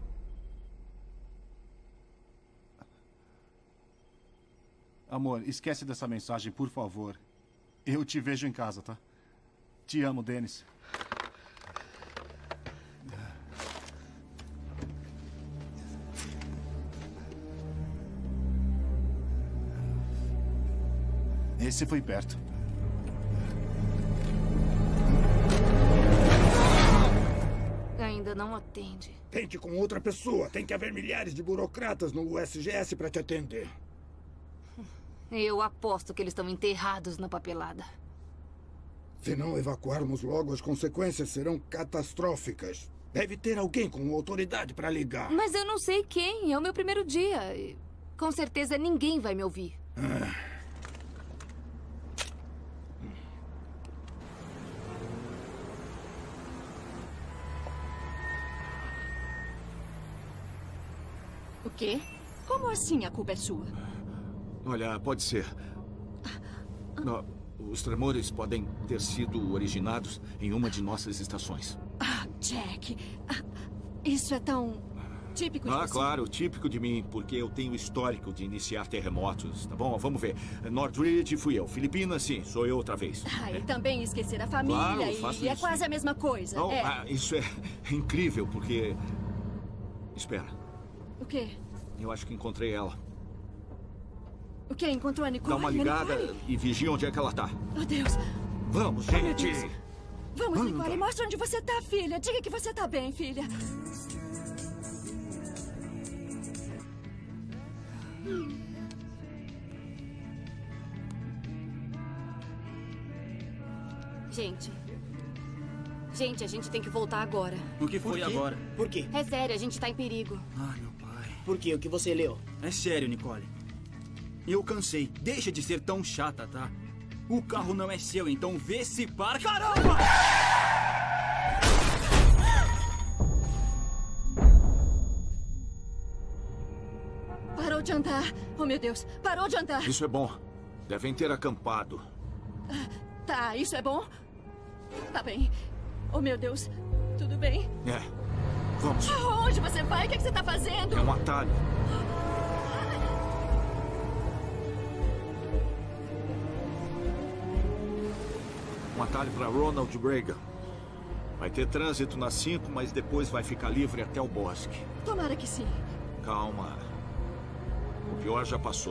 Amor, esquece dessa mensagem, por favor. Eu te vejo em casa, tá? Te amo, Dennis. Esse foi perto. Ainda não atende. Tente com outra pessoa. Tem que haver milhares de burocratas no USGS para te atender. Eu aposto que eles estão enterrados na papelada. Se não evacuarmos logo, as consequências serão catastróficas. Deve ter alguém com autoridade para ligar. Mas eu não sei quem. É o meu primeiro dia. E com certeza ninguém vai me ouvir. O quê? Como assim a culpa é sua? Olha, pode ser. Não, os tremores podem ter sido originados em uma de nossas estações. Jack, isso é tão típico de você. Claro, típico de mim, porque eu tenho histórico de iniciar terremotos, tá bom? Vamos ver. Northridge fui eu. Filipinas, sim, sou eu outra vez. E também esquecer a família, Claro, faço e é isso. quase a mesma coisa. Não, isso é incrível, porque... Espera, O quê? eu acho que encontrei ela. O quê? Encontrou a Nicole? Dá uma ligada Nicole? e vigia onde é que ela tá. Oh, Deus. Vamos, Oh, meu gente! Deus. Vamos, Anda. Nicole, mostra onde você tá, filha. Diga que você tá bem, filha. Gente, a gente tem que voltar agora. O que foi agora? Por quê? É sério, a gente tá em perigo. Ai, meu pai. Por quê? O que você leu? É sério, Nicole. Eu cansei. Deixa de ser tão chata, tá? O carro não é seu, então vê se para. Caramba! Parou de andar. Oh, meu Deus. Parou de andar. Isso é bom. Devem ter acampado. Tá, isso é bom? Tá bem. Oh, meu Deus. Tudo bem? É. Vamos. Onde você vai? O que você tá fazendo? É um atalho. Um atalho para Ronald Reagan. Vai ter trânsito na 5, mas depois vai ficar livre até o bosque. Tomara que sim. Calma. O pior já passou.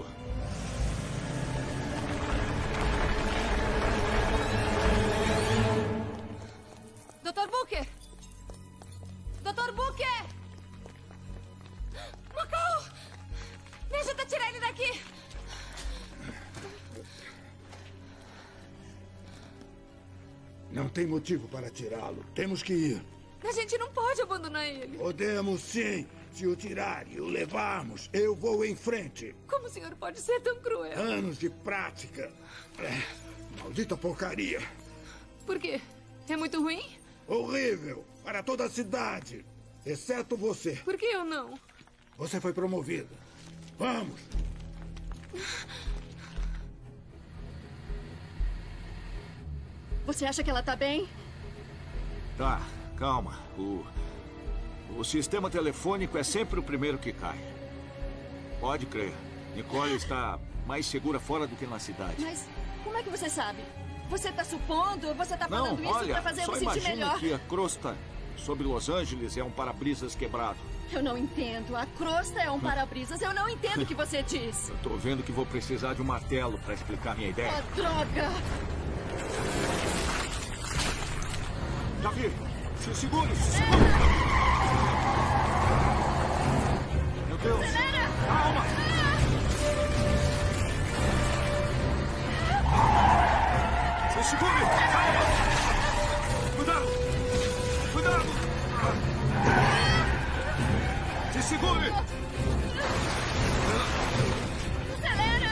Dr. Booker! Dr. Booker! Macau! Me ajuda a tirar ele daqui! Não tem motivo para tirá-lo. Temos que ir. A gente não pode abandonar ele. Podemos sim. Se o tirar e o levarmos, eu vou em frente. Como o senhor pode ser tão cruel? Anos de prática. Maldita porcaria. Por quê? É muito ruim? Horrível! Para toda a cidade! Exceto você. Por que eu não? Você foi promovida. Vamos! Você acha que ela tá bem? Tá, calma. O sistema telefônico é sempre o primeiro que cai. Pode crer. Nicole está mais segura fora do que na cidade. Mas como é que você sabe? Você tá supondo? Você tá Não, falando isso olha, pra fazer eu só me sentir imagine melhor? que a crosta sobre Los Angeles é um para-brisas quebrado. Eu não entendo. A crosta é um para-brisas. Eu não entendo o que você diz. Eu tô vendo que vou precisar de um martelo para explicar minha ideia. Oh, droga! Davi, se segure, se segure! Meu Deus! Acelera! Calma! Se segure! Calma! Cuidado! Cuidado! Se segure! Acelera!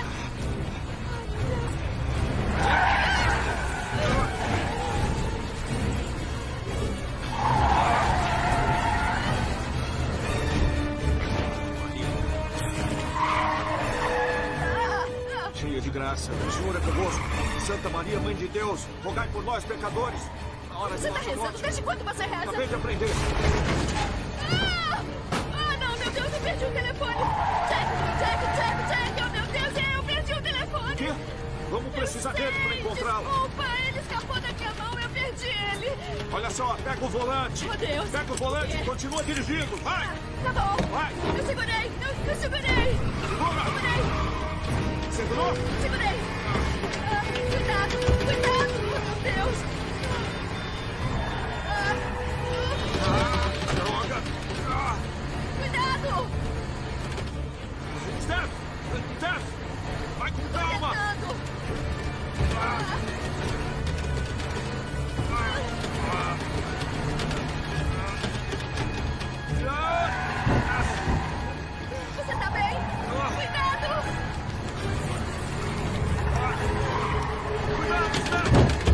Cheia de graça, o Senhor é convosco. Santa Maria, Mãe de Deus, rogai por nós, pecadores. Na hora Você de tá nossa rezando? morte. Desde quando você reza? Acabei de aprender. Ah, não, meu Deus, eu perdi o telefone! Jack, oh, meu Deus, eu perdi o telefone! O quê? Vamos precisar dele para encontrá-lo. Desculpa, ele escapou da minha mão, eu perdi ele! Olha só, pega o volante. Oh, Deus. Pega o volante e continua dirigindo. Vai! Tá bom! Vai! Eu segurei! Eu segurei! Segura! Segurou? Segurei! Ah, cuidado! Cuidado! Meu Deus! Droga! Cuidado! Steph! Steph! Vai com calma! Você tá bem? Cuidado! Cuidado, Steph!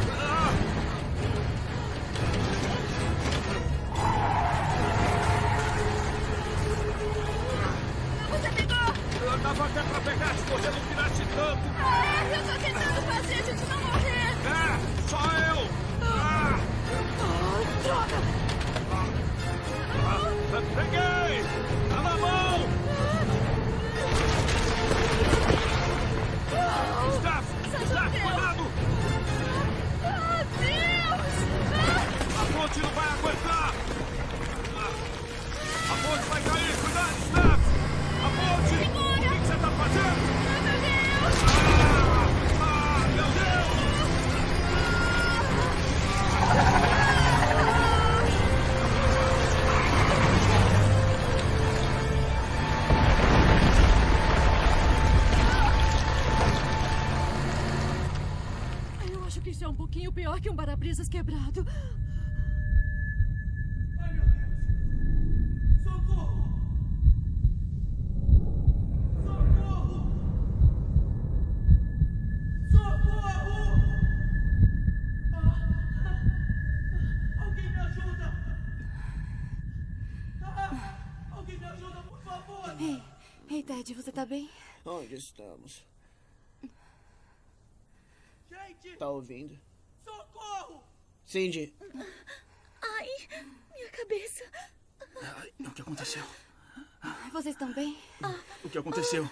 Você pegou! Eu dava até pra pegar se você não tirasse tanto. Eu tô tentando fazer a gente não morrer! É, só eu! Droga! Peguei! Tá na mão! Steph! Steph, cuidado! Oh, Deus! A ponte não vai aguentar! A ponte vai cair! Cuidado, Steph! A ponte! Segura! O que você tá fazendo? Meu Deus! Meu Deus! Eu acho que isso é um pouquinho pior que um para-brisas quebrado. Ai, meu Deus! Socorro! Socorro! Socorro! Alguém me ajuda! Alguém me ajuda, por favor! Ei, Ted, você tá bem? Onde estamos? Gente! Tá ouvindo? Socorro! Cindy, Ai, minha cabeça. O que aconteceu? Vocês estão bem? O que aconteceu?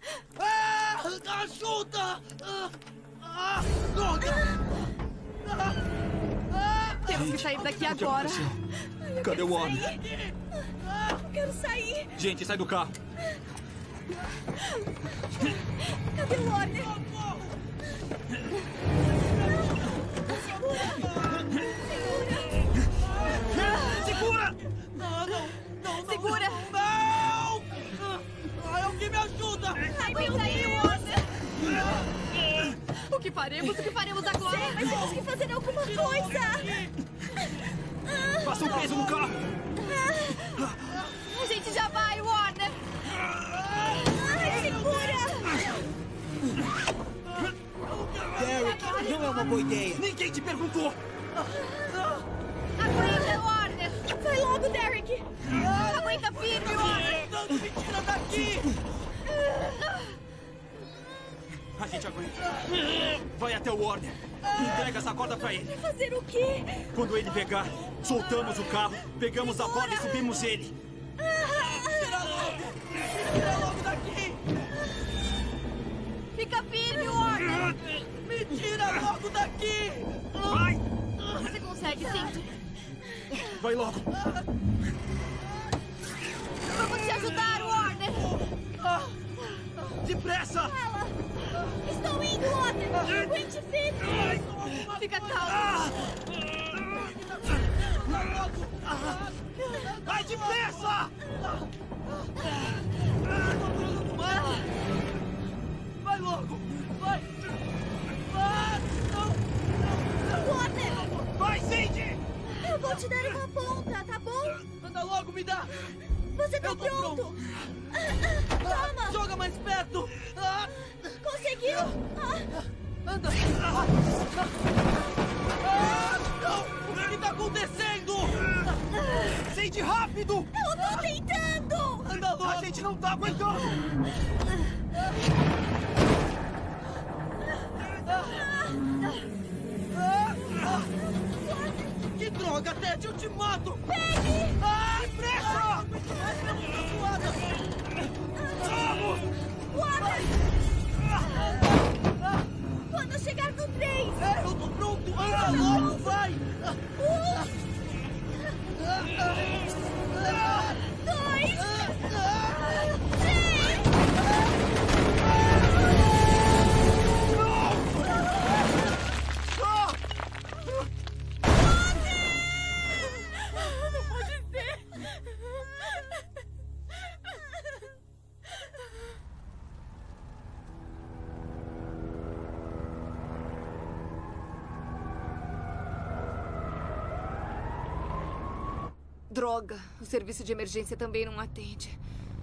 Ajuda! Droga! Temos que sair daqui agora. Cadê o homem? Quero sair. Gente, sai do carro. Cadê o Warner? Segura! Não! Segura! Não! Alguém me ajuda! Ai, meu Deus! O que faremos? O que faremos agora? Sei, mas temos que fazer alguma coisa! Faça um peso no carro! A gente já vai, Warner! Ai, segura! Derek, não é uma boa ideia. Ninguém te perguntou! Aguenta! Me tira daqui! A gente aguenta. Vai até o Warner. Entrega essa corda pra ele. Fazer o quê? Quando ele pegar, soltamos o carro, pegamos a corda e subimos ele. Tira logo daqui! Fica firme, Warner! Me tira logo daqui! Vai! Você consegue, sim. Vai logo! Vamos te ajudar, Warner! Depressa! Estou indo, Warner! Aguente firme! Fica calmo! Vai depressa! Vai logo! Vai! Warner! Vai, Cindy! Eu vou te dar uma ponta, tá bom? Anda logo, me dá! Você tá pronto? Toma! Joga mais perto! Conseguiu! Anda! Não! O que tá acontecendo? Cindy, rápido! Eu tô tentando! Anda logo! A gente não tá aguentando! Que droga, Ted! Eu te mato! Pegue! Depressa! Vamos! Warner! Quando chegar no 3! Eu tô pronto! Anda logo, vai! 2! 3! Não pode ser! Droga, o serviço de emergência também não atende.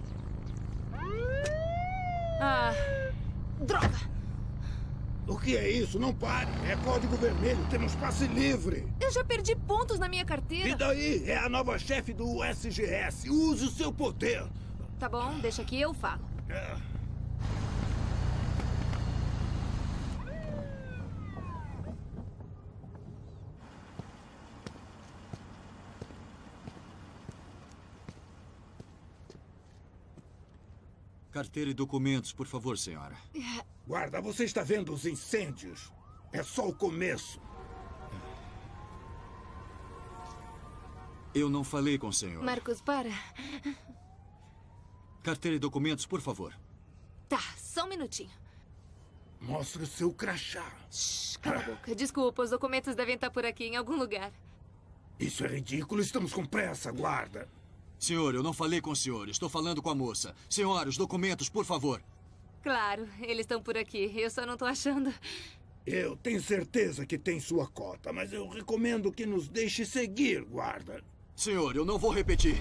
Ah, droga! O que é isso? Não pare. É código vermelho. Temos passe livre. Eu já perdi pontos na minha carteira. E daí? É a nova chefe do SGS. Use o seu poder. Tá bom, deixa que eu falo. Carteira e documentos, por favor, senhora. Guarda, você está vendo os incêndios? É só o começo. Eu não falei com o senhor. Marcos, para. Carteira e documentos, por favor. Tá, só um minutinho. Mostre o seu crachá. Shhh, cala a boca. Desculpa, os documentos devem estar por aqui, em algum lugar. Isso é ridículo. Estamos com pressa, guarda. Senhor, eu não falei com o senhor. Estou falando com a moça. Senhora, os documentos, por favor. Claro, eles estão por aqui. Eu só não tô achando. Eu tenho certeza que tem sua cota, mas eu recomendo que nos deixe seguir, guarda. Senhor, eu não vou repetir.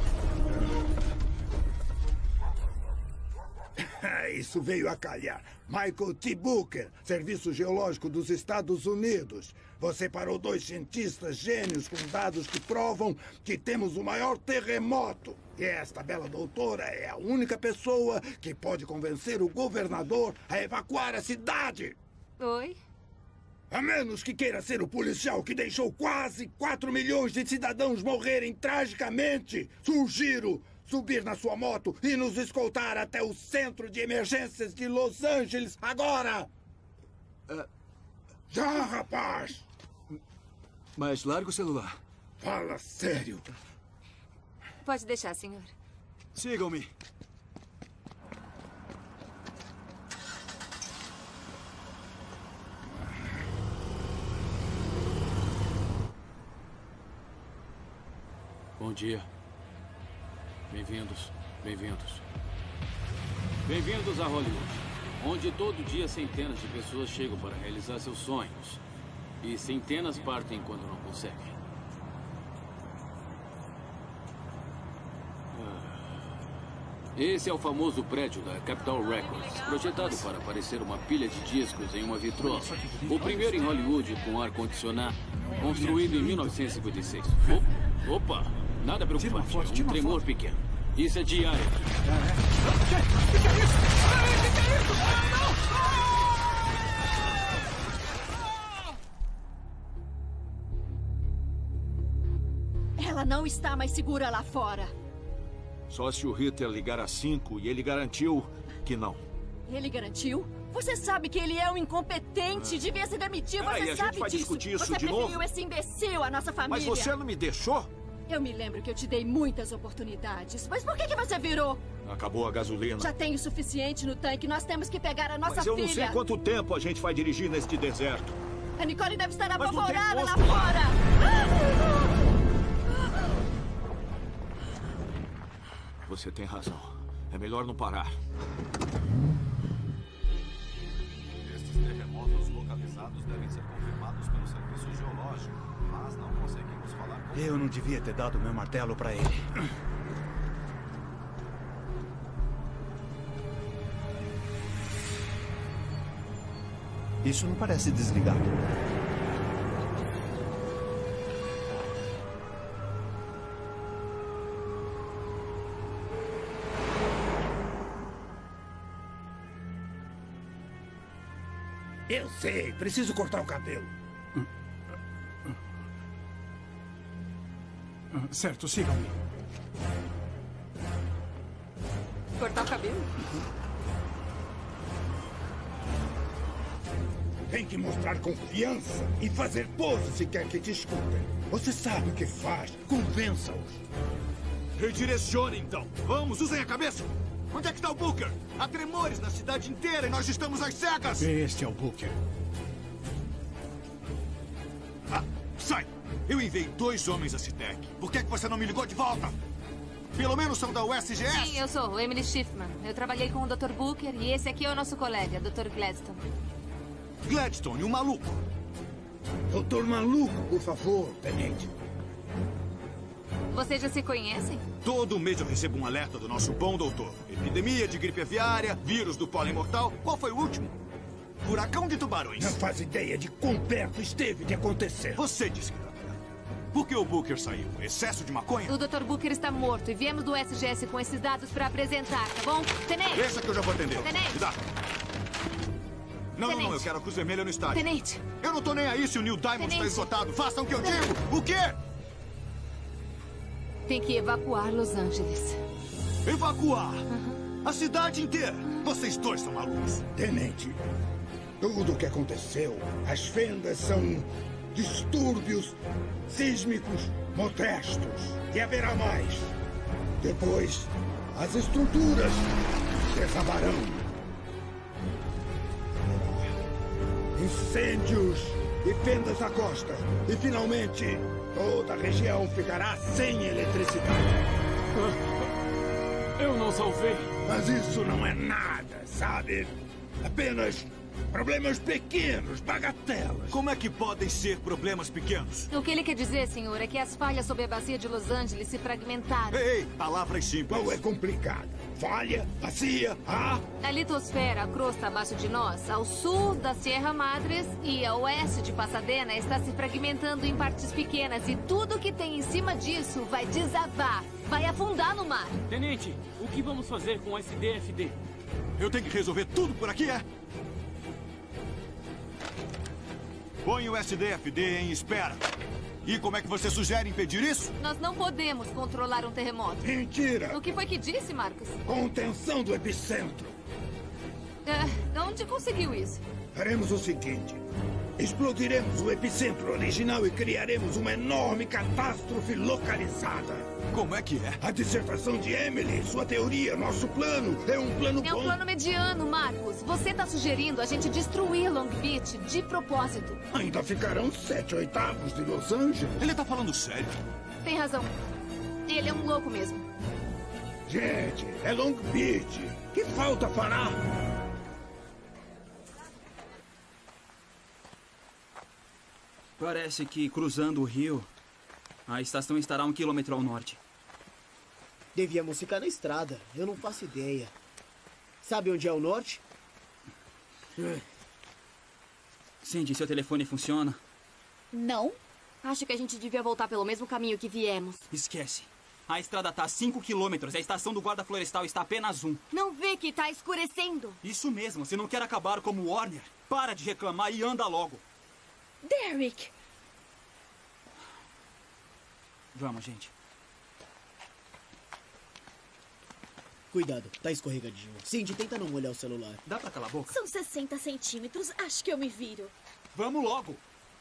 Isso veio a calhar. Michael T. Booker, Serviço Geológico dos Estados Unidos. Você parou 2 cientistas gênios com dados que provam que temos o maior terremoto. E esta bela doutora é a única pessoa que pode convencer o governador a evacuar a cidade. Oi? A menos que queira ser o policial que deixou quase 4 milhões de cidadãos morrerem tragicamente. Sugiro subir na sua moto e nos escoltar até o Centro de Emergências de Los Angeles agora! Já, rapaz! Mas larga o celular. Fala sério. Pode deixar, senhor. Sigam-me. Bom dia. Bem-vindos, bem-vindos. Bem-vindos a Hollywood, onde todo dia centenas de pessoas chegam para realizar seus sonhos. E centenas partem quando não conseguem. Esse é o famoso prédio da Capitol Records, projetado para parecer uma pilha de discos em uma vitrola. O primeiro em Hollywood com ar-condicionado, construído em 1956. Opa, nada preocupante, um tremor pequeno. Isso é diário. Que é isso? Que é isso? Ela não está mais segura lá fora. Só se o Ritter ligar às 5 e ele garantiu que não. Ele garantiu? Você sabe que ele é um incompetente, devia se demitir, você Aí, a sabe gente vai disso. discutir isso você de preferiu novo? esse imbecil à nossa família. Mas você não me deixou? Eu me lembro que eu te dei muitas oportunidades. Mas por que você virou? Acabou a gasolina. Já tem o suficiente no tanque, nós temos que pegar a nossa Mas eu filha. não sei quanto tempo a gente vai dirigir neste deserto. A Nicole deve estar Mas não tem apavorada lá posto lá. fora. Você tem razão. É melhor não parar. Estes terremotos localizados devem ser confirmados pelo Serviço Geológico, mas não conseguimos falar com... Eu não devia ter dado meu martelo pra ele. Isso não parece desligado. Eu sei, preciso cortar o cabelo. Certo, sigam-me. Cortar o cabelo? Tem que mostrar confiança e fazer pose se quer que te escutem. Você sabe o que faz. Convença-os. Redirecione, então. Vamos, usem a cabeça. Onde é que está o Booker? Há tremores na cidade inteira e nós estamos às cegas. Este é o Booker. Ah, sai! Eu enviei 2 homens a CITEC. Por que é que você não me ligou de volta? Pelo menos são da USGS? Sim, eu sou Emily Schiffman. Eu trabalhei com o Dr. Booker e esse aqui é o nosso colega, Dr. Gladstone. Gladstone, um maluco. Doutor Maluco, por favor, tenente. Vocês já se conhecem? Todo mês eu recebo um alerta do nosso bom doutor. Epidemia de gripe aviária, vírus do pólen mortal. Qual foi o último? Furacão de tubarões. Não faz ideia de quão perto esteve de acontecer. Você disse que tá vendo. Por que o Booker saiu? Excesso de maconha? O Dr. Booker está morto e viemos do SGS com esses dados para apresentar, tá bom? Tenente! Esse aqui eu já vou atender. Tenente! Me dá. Não, Tenente. não, eu quero a Cruz Vermelha no estádio. Tenente! Eu não tô nem aí se o Neil Diamond está Tenente. esgotado. Façam o que eu digo. O quê? Tem que evacuar Los Angeles. Evacuar? A cidade inteira. Vocês dois são malucos. Tenente, tudo o que aconteceu, as fendas são distúrbios sísmicos modestos. E haverá mais. Depois, as estruturas desabarão. Incêndios e fendas na costa. E, finalmente, toda a região ficará sem eletricidade. Eu não salvei. Mas isso não é nada, sabe? Apenas problemas pequenos, bagatelas. Como é que podem ser problemas pequenos? O que ele quer dizer, senhor, é que as falhas sob a bacia de Los Angeles se fragmentaram. Ei, palavras simples. Qual é complicada? Falha, bacia, A litosfera, a crosta abaixo de nós, ao sul da Sierra Madres e a oeste de Pasadena, está se fragmentando em partes pequenas e tudo que tem em cima disso vai desabar, vai afundar no mar. Tenente, o que vamos fazer com o SDFD? Eu tenho que resolver tudo por aqui, é? Põe o SDFD em espera. E como é que você sugere impedir isso? Nós não podemos controlar um terremoto. Mentira! O que foi que disse, Marcos? Contenção do epicentro. Onde conseguiu isso? Faremos o seguinte. Explodiremos o epicentro original e criaremos uma enorme catástrofe localizada. Como é que é? A dissertação de Emily, sua teoria, nosso plano, é um plano É um bom. plano mediano, Marcos. Você está sugerindo a gente destruir Long Beach de propósito. Ainda ficarão 7/8 de Los Angeles. Ele tá falando sério. Tem razão. Ele é um louco mesmo. Gente, é Long Beach. Que falta fará? Parece que cruzando o rio, a estação estará 1 quilômetro ao norte. Devíamos ficar na estrada. Eu não faço ideia. Sabe onde é o norte? Cindy, seu telefone funciona? Não? Acho que a gente devia voltar pelo mesmo caminho que viemos. Esquece. A estrada tá a 5 quilômetros. A estação do guarda florestal está a apenas 1. Não vê que tá escurecendo? Isso mesmo. Se não quer acabar como Warner, para de reclamar e anda logo. Derek! Vamos, gente. Cuidado, tá escorregadinho. Cindy, tenta não molhar o celular. Dá pra calar a boca? São 60 centímetros. Acho que eu me viro. Vamos logo.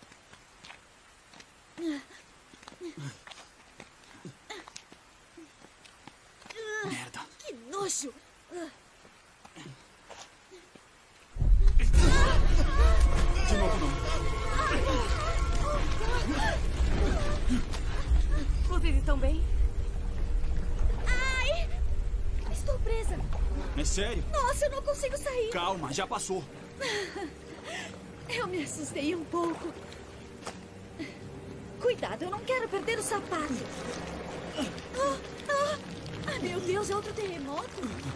Merda. Que nojo! De novo não. Vocês estão bem? Ai! Estou presa. É sério? Nossa, eu não consigo sair. Calma, já passou. Eu me assustei um pouco. Cuidado, eu não quero perder o sapato. Meu Deus, é outro terremoto?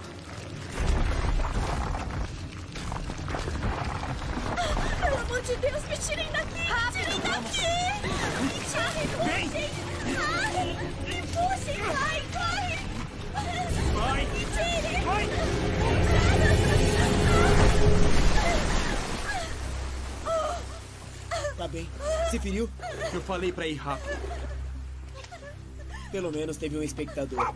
Pelo amor de Deus, me tirem daqui! Tirem daqui! Me tirem! Me puxem! Vai, corre! Vai! Me tirem! Vai! Tá bem. Se feriu? Eu falei pra ir rápido. Pelo menos teve um espectador.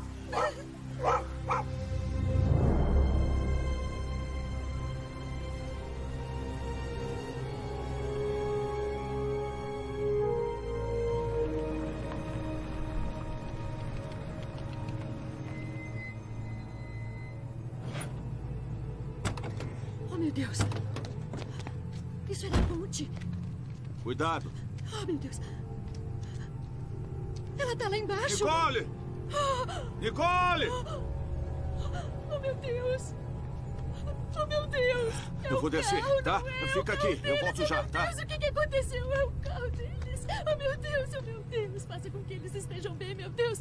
Oh, meu Deus! Isso era ponte! Cuidado! Oh, meu Deus! Ela tá lá embaixo! Nicole! Nicole! Oh, meu Deus! Oh, meu Deus! Eu vou descer, tá? Fica aqui, eu volto já, tá? Mas o que aconteceu? É o carro deles! Oh, meu Deus! Oh, meu Deus! Faça com que eles estejam bem, meu Deus!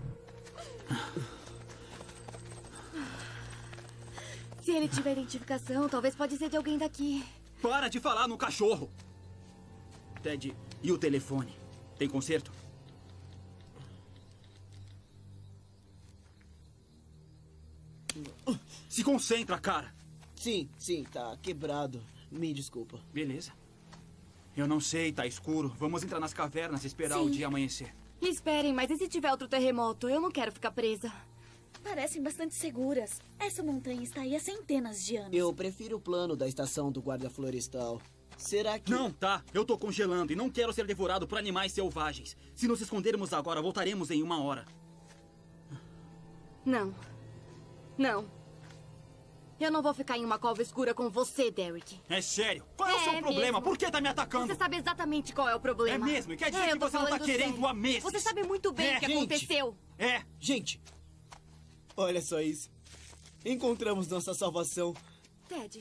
Se ele tiver identificação, talvez pode ser de alguém daqui. Para de falar no cachorro! Ted, e o telefone? Tem conserto? Se concentra, cara! Sim, tá quebrado. Me desculpa. Beleza. Eu não sei, tá escuro. Vamos entrar nas cavernas e esperar o dia amanhecer. Esperem, mas e se tiver outro terremoto? Eu não quero ficar presa. Parecem bastante seguras. Essa montanha está aí há centenas de anos. Eu prefiro o plano da estação do guarda florestal. Será que... Não, tá. Eu tô congelando e não quero ser devorado por animais selvagens. Se nos escondermos agora, voltaremos em 1 hora. Não. Não. Eu não vou ficar em uma cova escura com você, Derek. É sério? Qual é o seu problema? Mesmo. Por que tá me atacando? Você sabe exatamente qual é o problema. É mesmo? E quer dizer que você não tá querendo há meses? Você sabe muito bem o que aconteceu. Gente, olha só isso. Encontramos nossa salvação. Ted.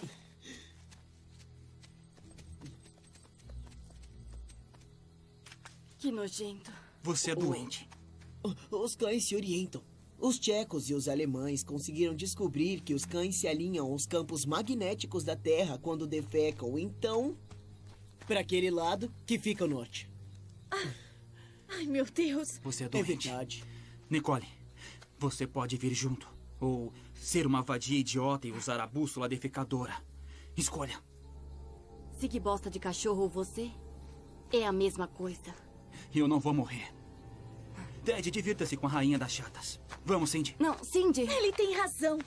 Que nojento. Você é doente. Os cães se orientam. Os tchecos e os alemães conseguiram descobrir que os cães se alinham aos campos magnéticos da Terra quando defecam. Então, para aquele lado que fica o norte. Ai, meu Deus. Você é doente. É verdade. Nicole, você pode vir junto. Ou ser uma vadia idiota e usar a bússola defecadora. Escolha. Se que bosta de cachorro ou você, é a mesma coisa. Eu não vou morrer. Ted, divirta-se com a rainha das chatas. Vamos, Cindy. Não, Cindy. Ele tem razão.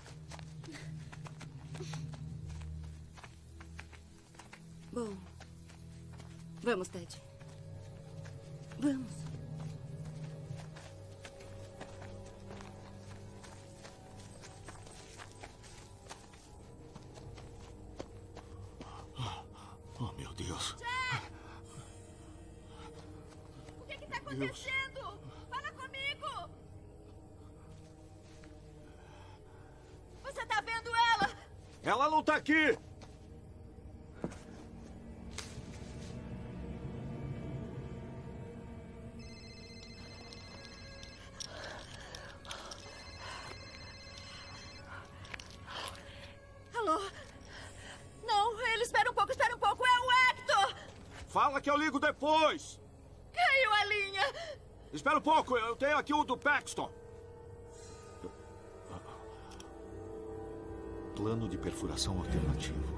Bom. Vamos, Ted. Vamos. Oh, meu Deus. Jack! O que está acontecendo? Fala comigo! Você tá vendo ela? Ela não tá aqui! Alô? Não, ele espera um pouco, é o Hector! Fala que eu ligo depois! Caiu a linha! Espera um pouco, eu tenho aqui o do Paxton. plano de perfuração alternativo.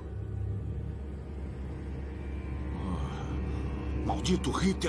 Maldito Ritter!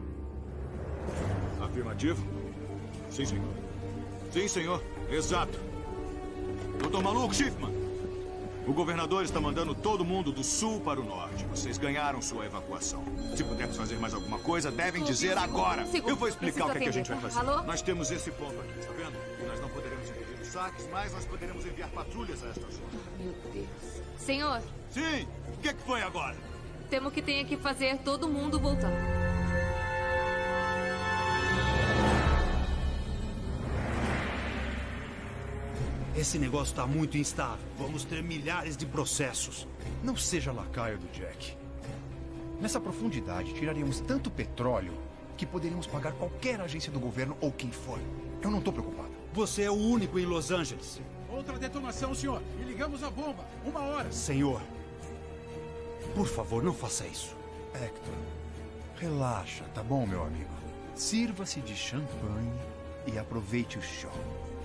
Afirmativo? Sim, senhor. Sim, senhor. Exato. Doutor Maluco, Schiffman. O governador está mandando todo mundo do sul para o norte. Vocês ganharam sua evacuação. Se pudermos fazer mais alguma coisa, devem dizer agora. Eu vou explicar o que a gente vai fazer. Alô? Nós temos esse ponto aqui, está vendo? E nós não poderemos impedir os saques, mas nós poderemos enviar patrulhas a esta zona. Meu Deus. Senhor. Sim. O que foi agora? Temo que tenha que fazer todo mundo voltar. Esse negócio tá muito instável. Vamos ter milhares de processos. Não seja lacaio do Jack. Nessa profundidade, tiraríamos tanto petróleo que poderíamos pagar qualquer agência do governo ou quem for. Eu não tô preocupado. Você é o único em Los Angeles. Outra detonação, senhor. E ligamos a bomba. 1 hora. Senhor, por favor, não faça isso. Hector, relaxa, tá bom, meu amigo? Sirva-se de champanhe e aproveite o show.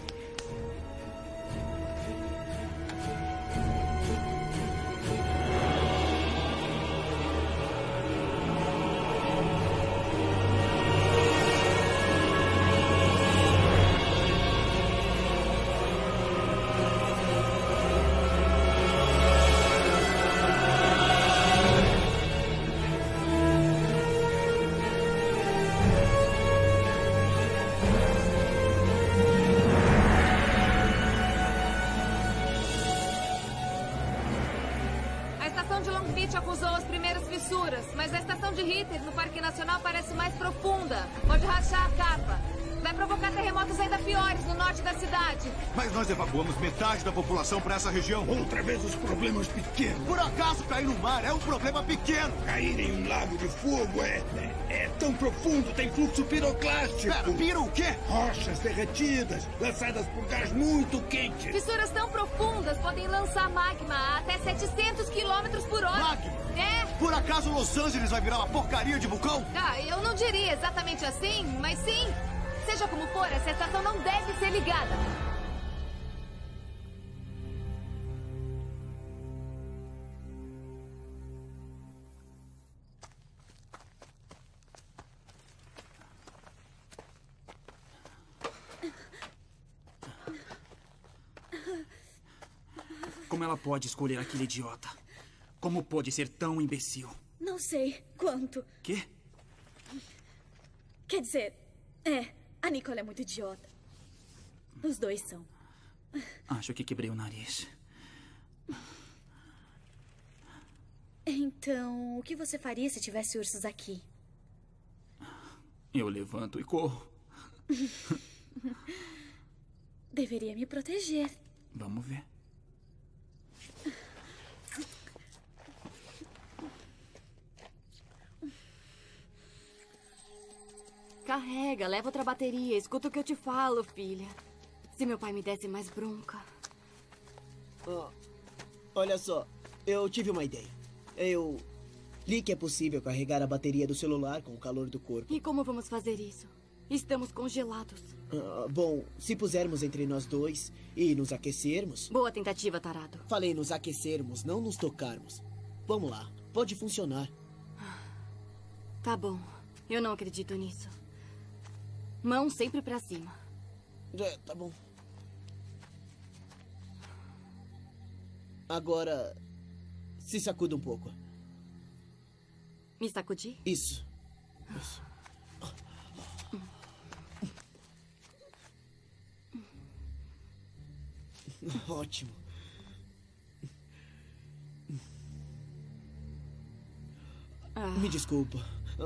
Acusou as primeiras fissuras, mas a estação de Ritter no Parque Nacional parece mais profunda. Pode rachar a capa. Vai provocar terremotos ainda piores no norte da cidade. Mas nós evacuamos metade da população para essa região. Outra vez os problemas pequenos. Por acaso cair no mar é um problema pequeno. Cair em um lago de fogo é tão profundo, tem fluxo piroclástico. Pera, pira o quê? Rochas derretidas, lançadas por gás muito quente. Fissuras tão profundas podem lançar magma a até 700 km por hora. Magma? É. Por acaso Los Angeles vai virar uma porcaria de vulcão? Ah, eu não diria exatamente assim, mas sim. Seja como for, essa estação não deve ser ligada. Como ela pode escolher aquele idiota? Como pode ser tão imbecil? Não sei quanto. Quê? Quer dizer, a Nicole é muito idiota. Os dois são. Acho que quebrei o nariz. Então, o que você faria se tivesse ursos aqui? Eu levanto e corro. Deveria me proteger. Vamos ver. Carrega, leva outra bateria. Escuta o que eu te falo, filha. Se meu pai me desse mais bronca. Olha só, eu tive uma ideia. Eu li que é possível carregar a bateria do celular com o calor do corpo. E como vamos fazer isso? Estamos congelados. Bom, se pusermos entre nós dois e nos aquecermos... Boa tentativa, tarado. Falei nos aquecermos, não nos tocarmos. Vamos lá, pode funcionar. Tá bom, eu não acredito nisso. Mão sempre pra cima. Tá bom. Agora, se sacuda um pouco. Me sacudir? Isso. Ótimo. Me desculpa.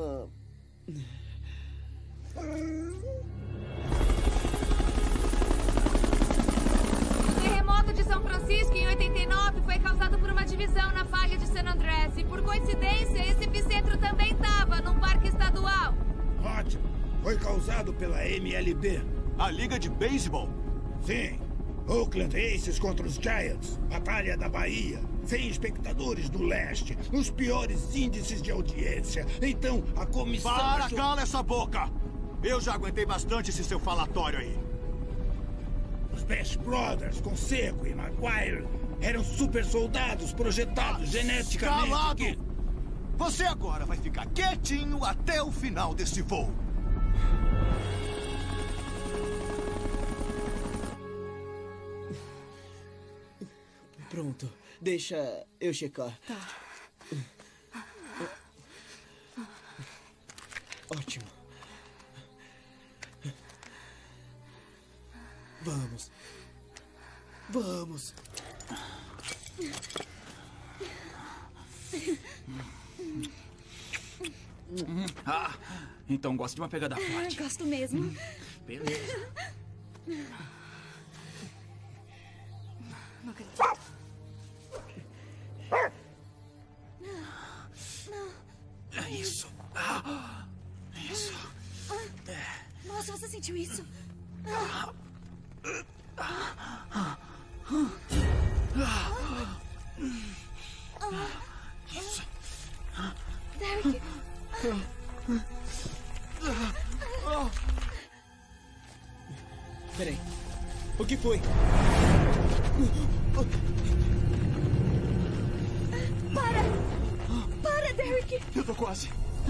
O terremoto de São Francisco em 89 foi causado por uma divisão na falha de San Andrés. E por coincidência, esse epicentro também estava num parque estadual. Ótimo. Foi causado pela MLB. A Liga de Beisebol? Sim. Oakland Aces contra os Giants. Batalha da Bahia. 100 espectadores do leste. Os piores índices de audiência. Então, a comissão... Cala essa boca! Eu já aguentei bastante esse seu falatório aí. Os Bash Brothers, com Seco e Maguire, Eram super soldados projetados geneticamente. Calado! Você agora vai ficar quietinho até o final desse voo. Pronto. Deixa eu checar. Tá. Ótimo. Vamos. Vamos. Ah, então gosto de uma pegada forte. Gosto mesmo. Beleza. Não acredito. É isso. Isso. Nossa, você sentiu isso? Isso. Derek. Peraí. O que foi? Para, Derek. Eu tô quase.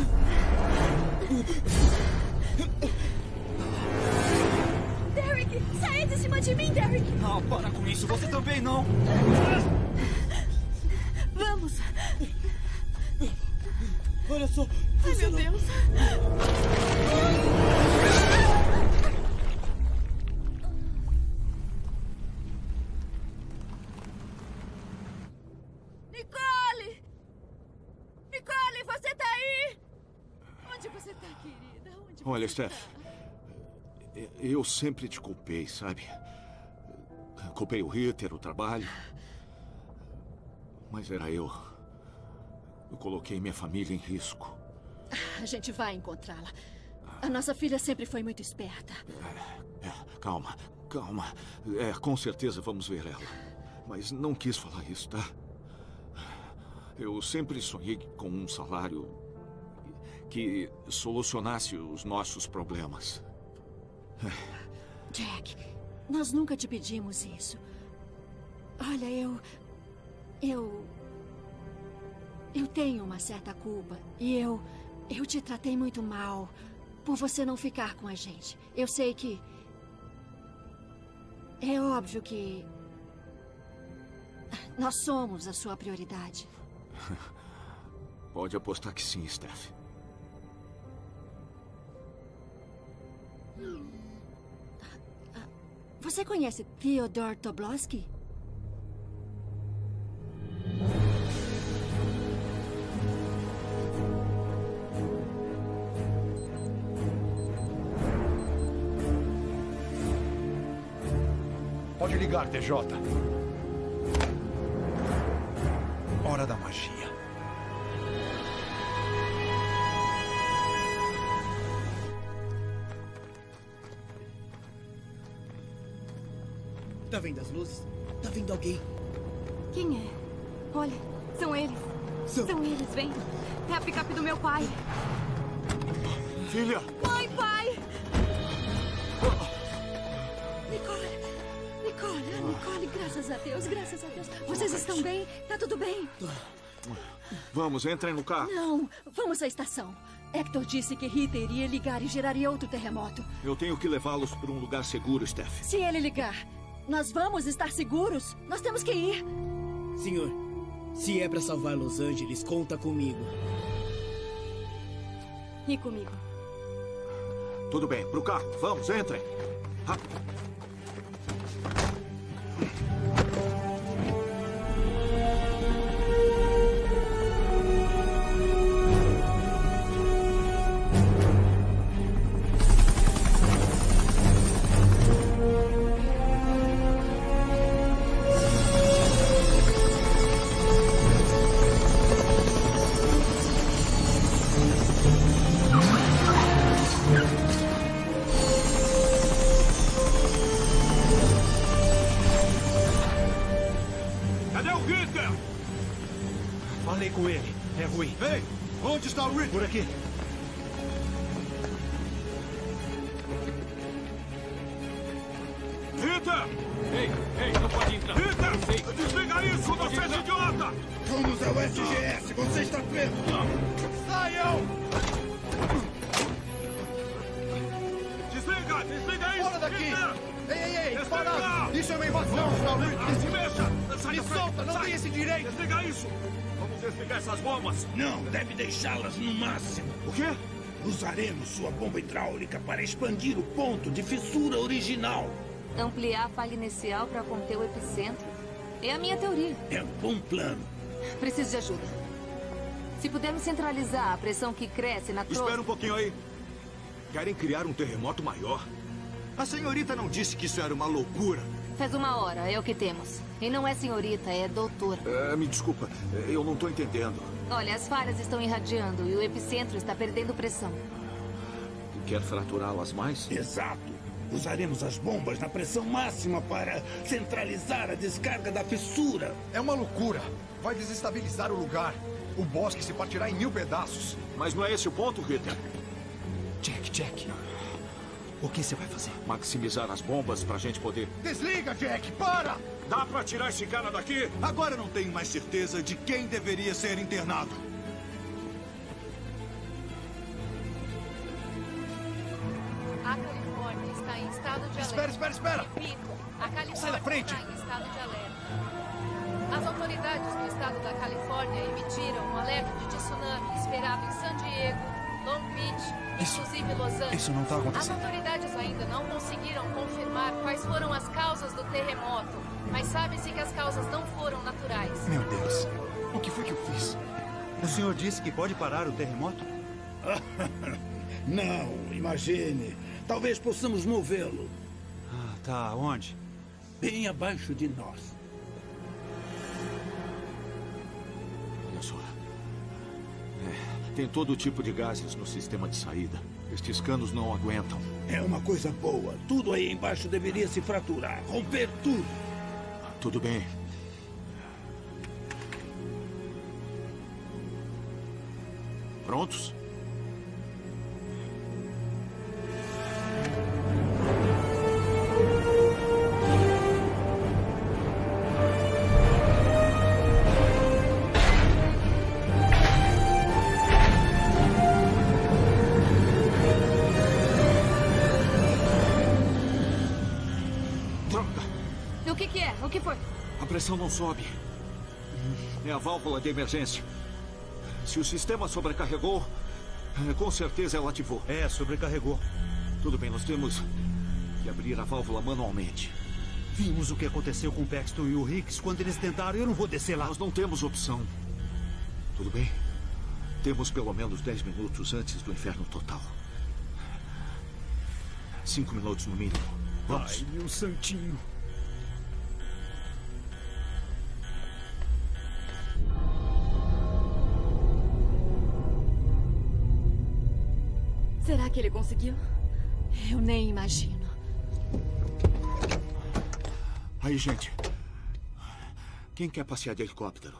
Derek, saia de cima de mim, Derek. Ah, para com isso. Você também não. Vamos. Olha só. Ai, meu Deus. Nicole! Nicole, você tá aí? Onde você tá, querida? Onde Olha, você Steph, eu sempre te culpei, sabe? Culpei o Ritter, o trabalho. Mas era eu. Eu coloquei minha família em risco. A gente vai encontrá-la. A nossa filha sempre foi muito esperta. Calma, calma. Com certeza vamos ver ela. Mas não quis falar isso, tá? Eu sempre sonhei com um salário que solucionasse os nossos problemas. Jack, nós nunca te pedimos isso. Olha, eu tenho uma certa culpa. E eu te tratei muito mal por você não ficar com a gente. Eu sei que... É óbvio que... Nós somos a sua prioridade. Pode apostar que sim, Steph. Você conhece Theodore Tobolsky? Pode ligar, TJ. Hora da magia. Tá vendo as luzes? Tá vendo alguém? Quem é? Olha, são eles. São eles, vem. É a picape do meu pai. Filha! Mãe, pai! Nicole, graças a Deus, graças a Deus. Vocês estão bem? Tá tudo bem? Vamos, entrem no carro. Não, vamos à estação. Hector disse que Ritter iria ligar e geraria outro terremoto. Eu tenho que levá-los para um lugar seguro, Steph. Se ele ligar, nós vamos estar seguros? Nós temos que ir. Senhor, se é pra salvar Los Angeles, conta comigo. E comigo. Tudo bem, pro carro. Vamos, entrem. Com ele. É ruim. Ei, onde está o Ritter? Por aqui. Ritter! Ei, não pode entrar. Ritter! Desliga isso, você é idiota! Vamos ao SGS, você está preso! Saiam! Desliga isso! Fora daqui! Ei, Desliga! parado! Isso é uma invasão! Se mexa! Me solta, não tem esse direito! Desliga isso! Vamos desligar essas bombas! Não, deve deixá-las no máximo. O quê? Usaremos sua bomba hidráulica para expandir o ponto de fissura original. Ampliar a falha inicial para conter o epicentro. É a minha teoria. É um bom plano. Preciso de ajuda. Se pudermos centralizar a pressão que cresce na crosta... Espera um pouquinho aí. Querem criar um terremoto maior? A senhorita não disse que isso era uma loucura? Faz 1 hora, é o que temos. E não é senhorita, é doutora. Me desculpa, eu não estou entendendo. Olha, as falhas estão irradiando e o epicentro está perdendo pressão. Quer fraturá-las mais? Exato. Usaremos as bombas na pressão máxima para centralizar a descarga da fissura. É uma loucura. Vai desestabilizar o lugar. O bosque se partirá em 1000 pedaços. Mas não é esse o ponto, Ritter? Jack. O que você vai fazer? Maximizar as bombas pra gente poder... Desliga, Jack! Para! Dá pra tirar esse cara daqui? Agora não tenho mais certeza de quem deveria ser internado. A Califórnia está em estado de alerta. Espera! Repito, a Califórnia Sai da frente! está em estado de alerta. As autoridades do estado da Califórnia emitiram um alerta de tsunami esperado em San Diego, Long Beach, inclusive Los Angeles. Isso não está acontecendo. As autoridades ainda não conseguiram confirmar quais foram as causas do terremoto, mas sabe-se que as causas não foram naturais. Meu Deus, o que foi que eu fiz? O senhor disse que pode parar o terremoto? Não, imagine. Talvez possamos movê-lo. Tá, onde? Bem abaixo de nós. Olha só. Tem todo tipo de gases no sistema de saída. Estes canos não aguentam. É uma coisa boa. Tudo aí embaixo deveria se fraturar, romper tudo. Tudo bem. Prontos? O que foi? A pressão não sobe. É a válvula de emergência. Se o sistema sobrecarregou, com certeza ela ativou. Sobrecarregou. Tudo bem, nós temos que abrir a válvula manualmente. Vimos o que aconteceu com o Paxton e o Hicks quando eles tentaram. Eu não vou descer lá. Nós não temos opção. Tudo bem? Temos pelo menos 10 minutos antes do inferno total. 5 minutos no mínimo. Vamos. Ai, meu santinho. Será que ele conseguiu? Eu nem imagino. Aí, gente. Quem quer passear de helicóptero?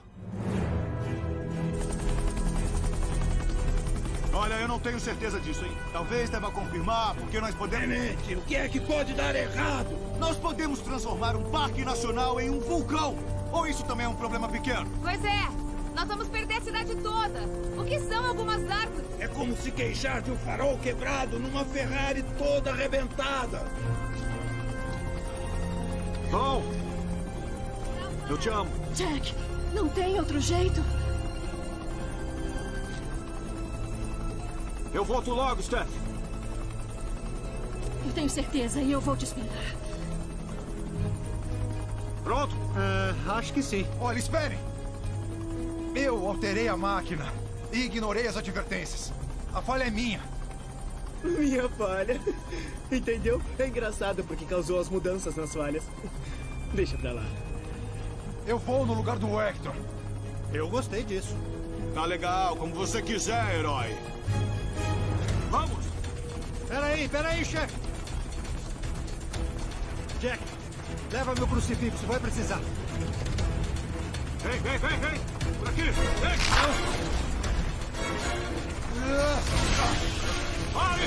Olha, eu não tenho certeza disso, hein? Talvez deva confirmar, porque nós podemos... Tenente, o que é que pode dar errado? Nós podemos transformar um parque nacional em um vulcão. Ou isso também é um problema pequeno? Pois é. Nós vamos perder a cidade toda. O que são algumas árvores? É como se queixar de um farol quebrado numa Ferrari toda arrebentada. Tom! Eu te amo. Jack, não tem outro jeito. Eu volto logo, Steph. Eu tenho certeza e eu vou te esperar. Pronto? Acho que sim. Olha, espere! Eu alterei a máquina e ignorei as advertências. A falha é minha. Minha falha. Entendeu? É engraçado porque causou as mudanças nas falhas. Deixa pra lá. Eu vou no lugar do Hector. Eu gostei disso. Tá legal, como você quiser, herói. Vamos! Peraí, chefe. Jack, leva meu crucifixo, vai precisar. Vem! Por aqui! Vem! Pare!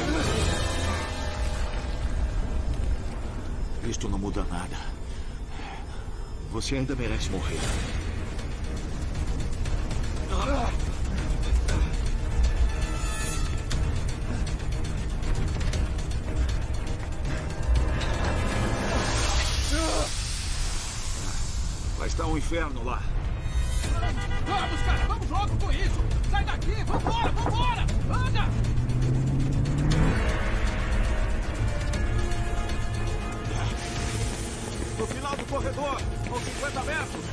Isto não muda nada. Você ainda merece morrer. Vai estar um inferno lá. Vamos, cara, vamos logo com isso! Sai daqui, vambora, vambora! Anda! No final do corredor, aos 50 metros.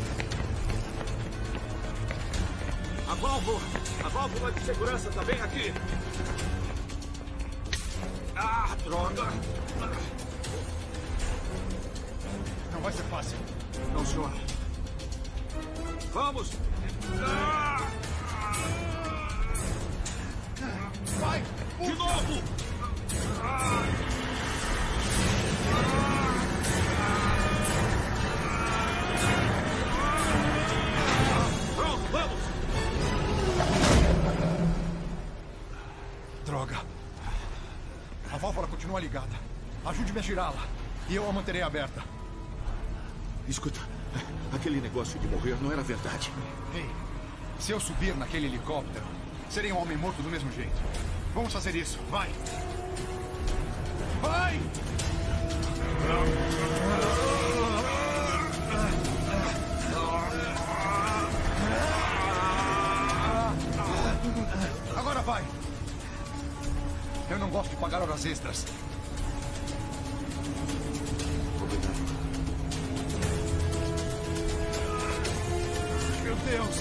A válvula de segurança está bem aqui. Ah, droga! Não vai ser fácil. Não, senhor. Vamos! Vai! De novo! Pronto, vamos! Droga. A válvula continua ligada. Ajude-me a girá-la. E eu a manterei aberta. Escuta, aquele negócio de morrer não era verdade. Ei, se eu subir naquele helicóptero, serei um homem morto do mesmo jeito. Vamos fazer isso, vai! Vai! Agora vai! Eu não gosto de pagar horas extras. Meu Deus!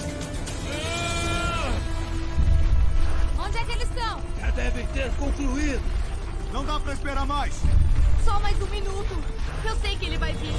Onde é que eles estão? Já devem ter concluído. Não dá pra esperar mais. Só mais um minuto. Eu sei que ele vai vir.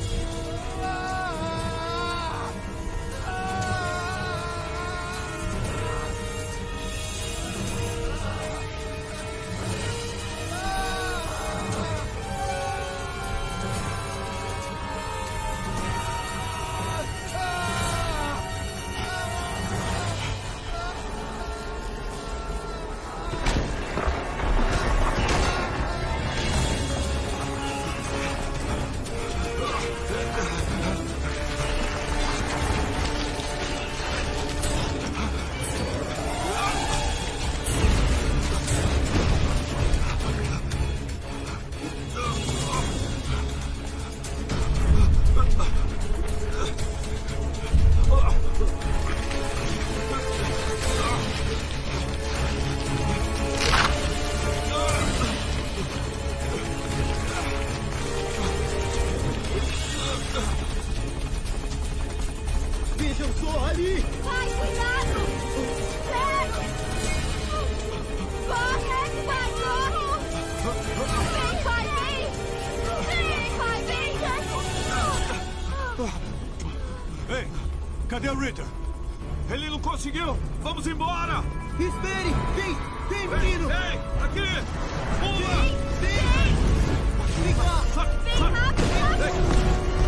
Cadê o Ritter? Ele não conseguiu! Vamos embora! Espere! Vem, menino! Vem! Aqui! Pula! Vem cá! Vem rápido!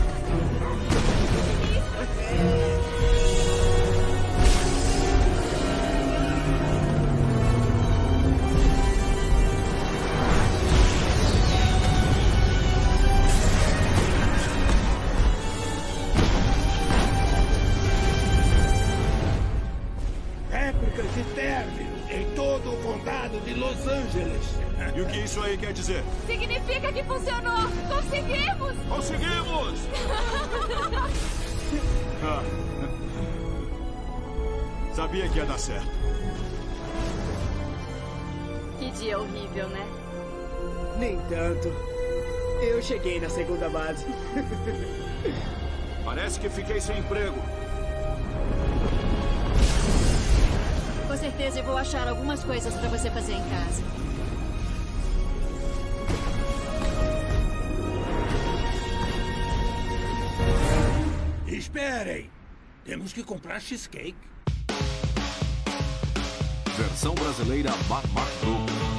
Réplicas de términos em todo o condado de Los Angeles. E o que isso aí quer dizer? Significa que funcionou! Conseguimos! Conseguimos! Sabia que ia dar certo. Que dia horrível, né? Nem tanto. Eu cheguei na segunda base. Parece que fiquei sem emprego. Com certeza eu vou achar algumas coisas pra você fazer em casa. Esperem! Temos que comprar cheesecake. Versão brasileira Mark Brook.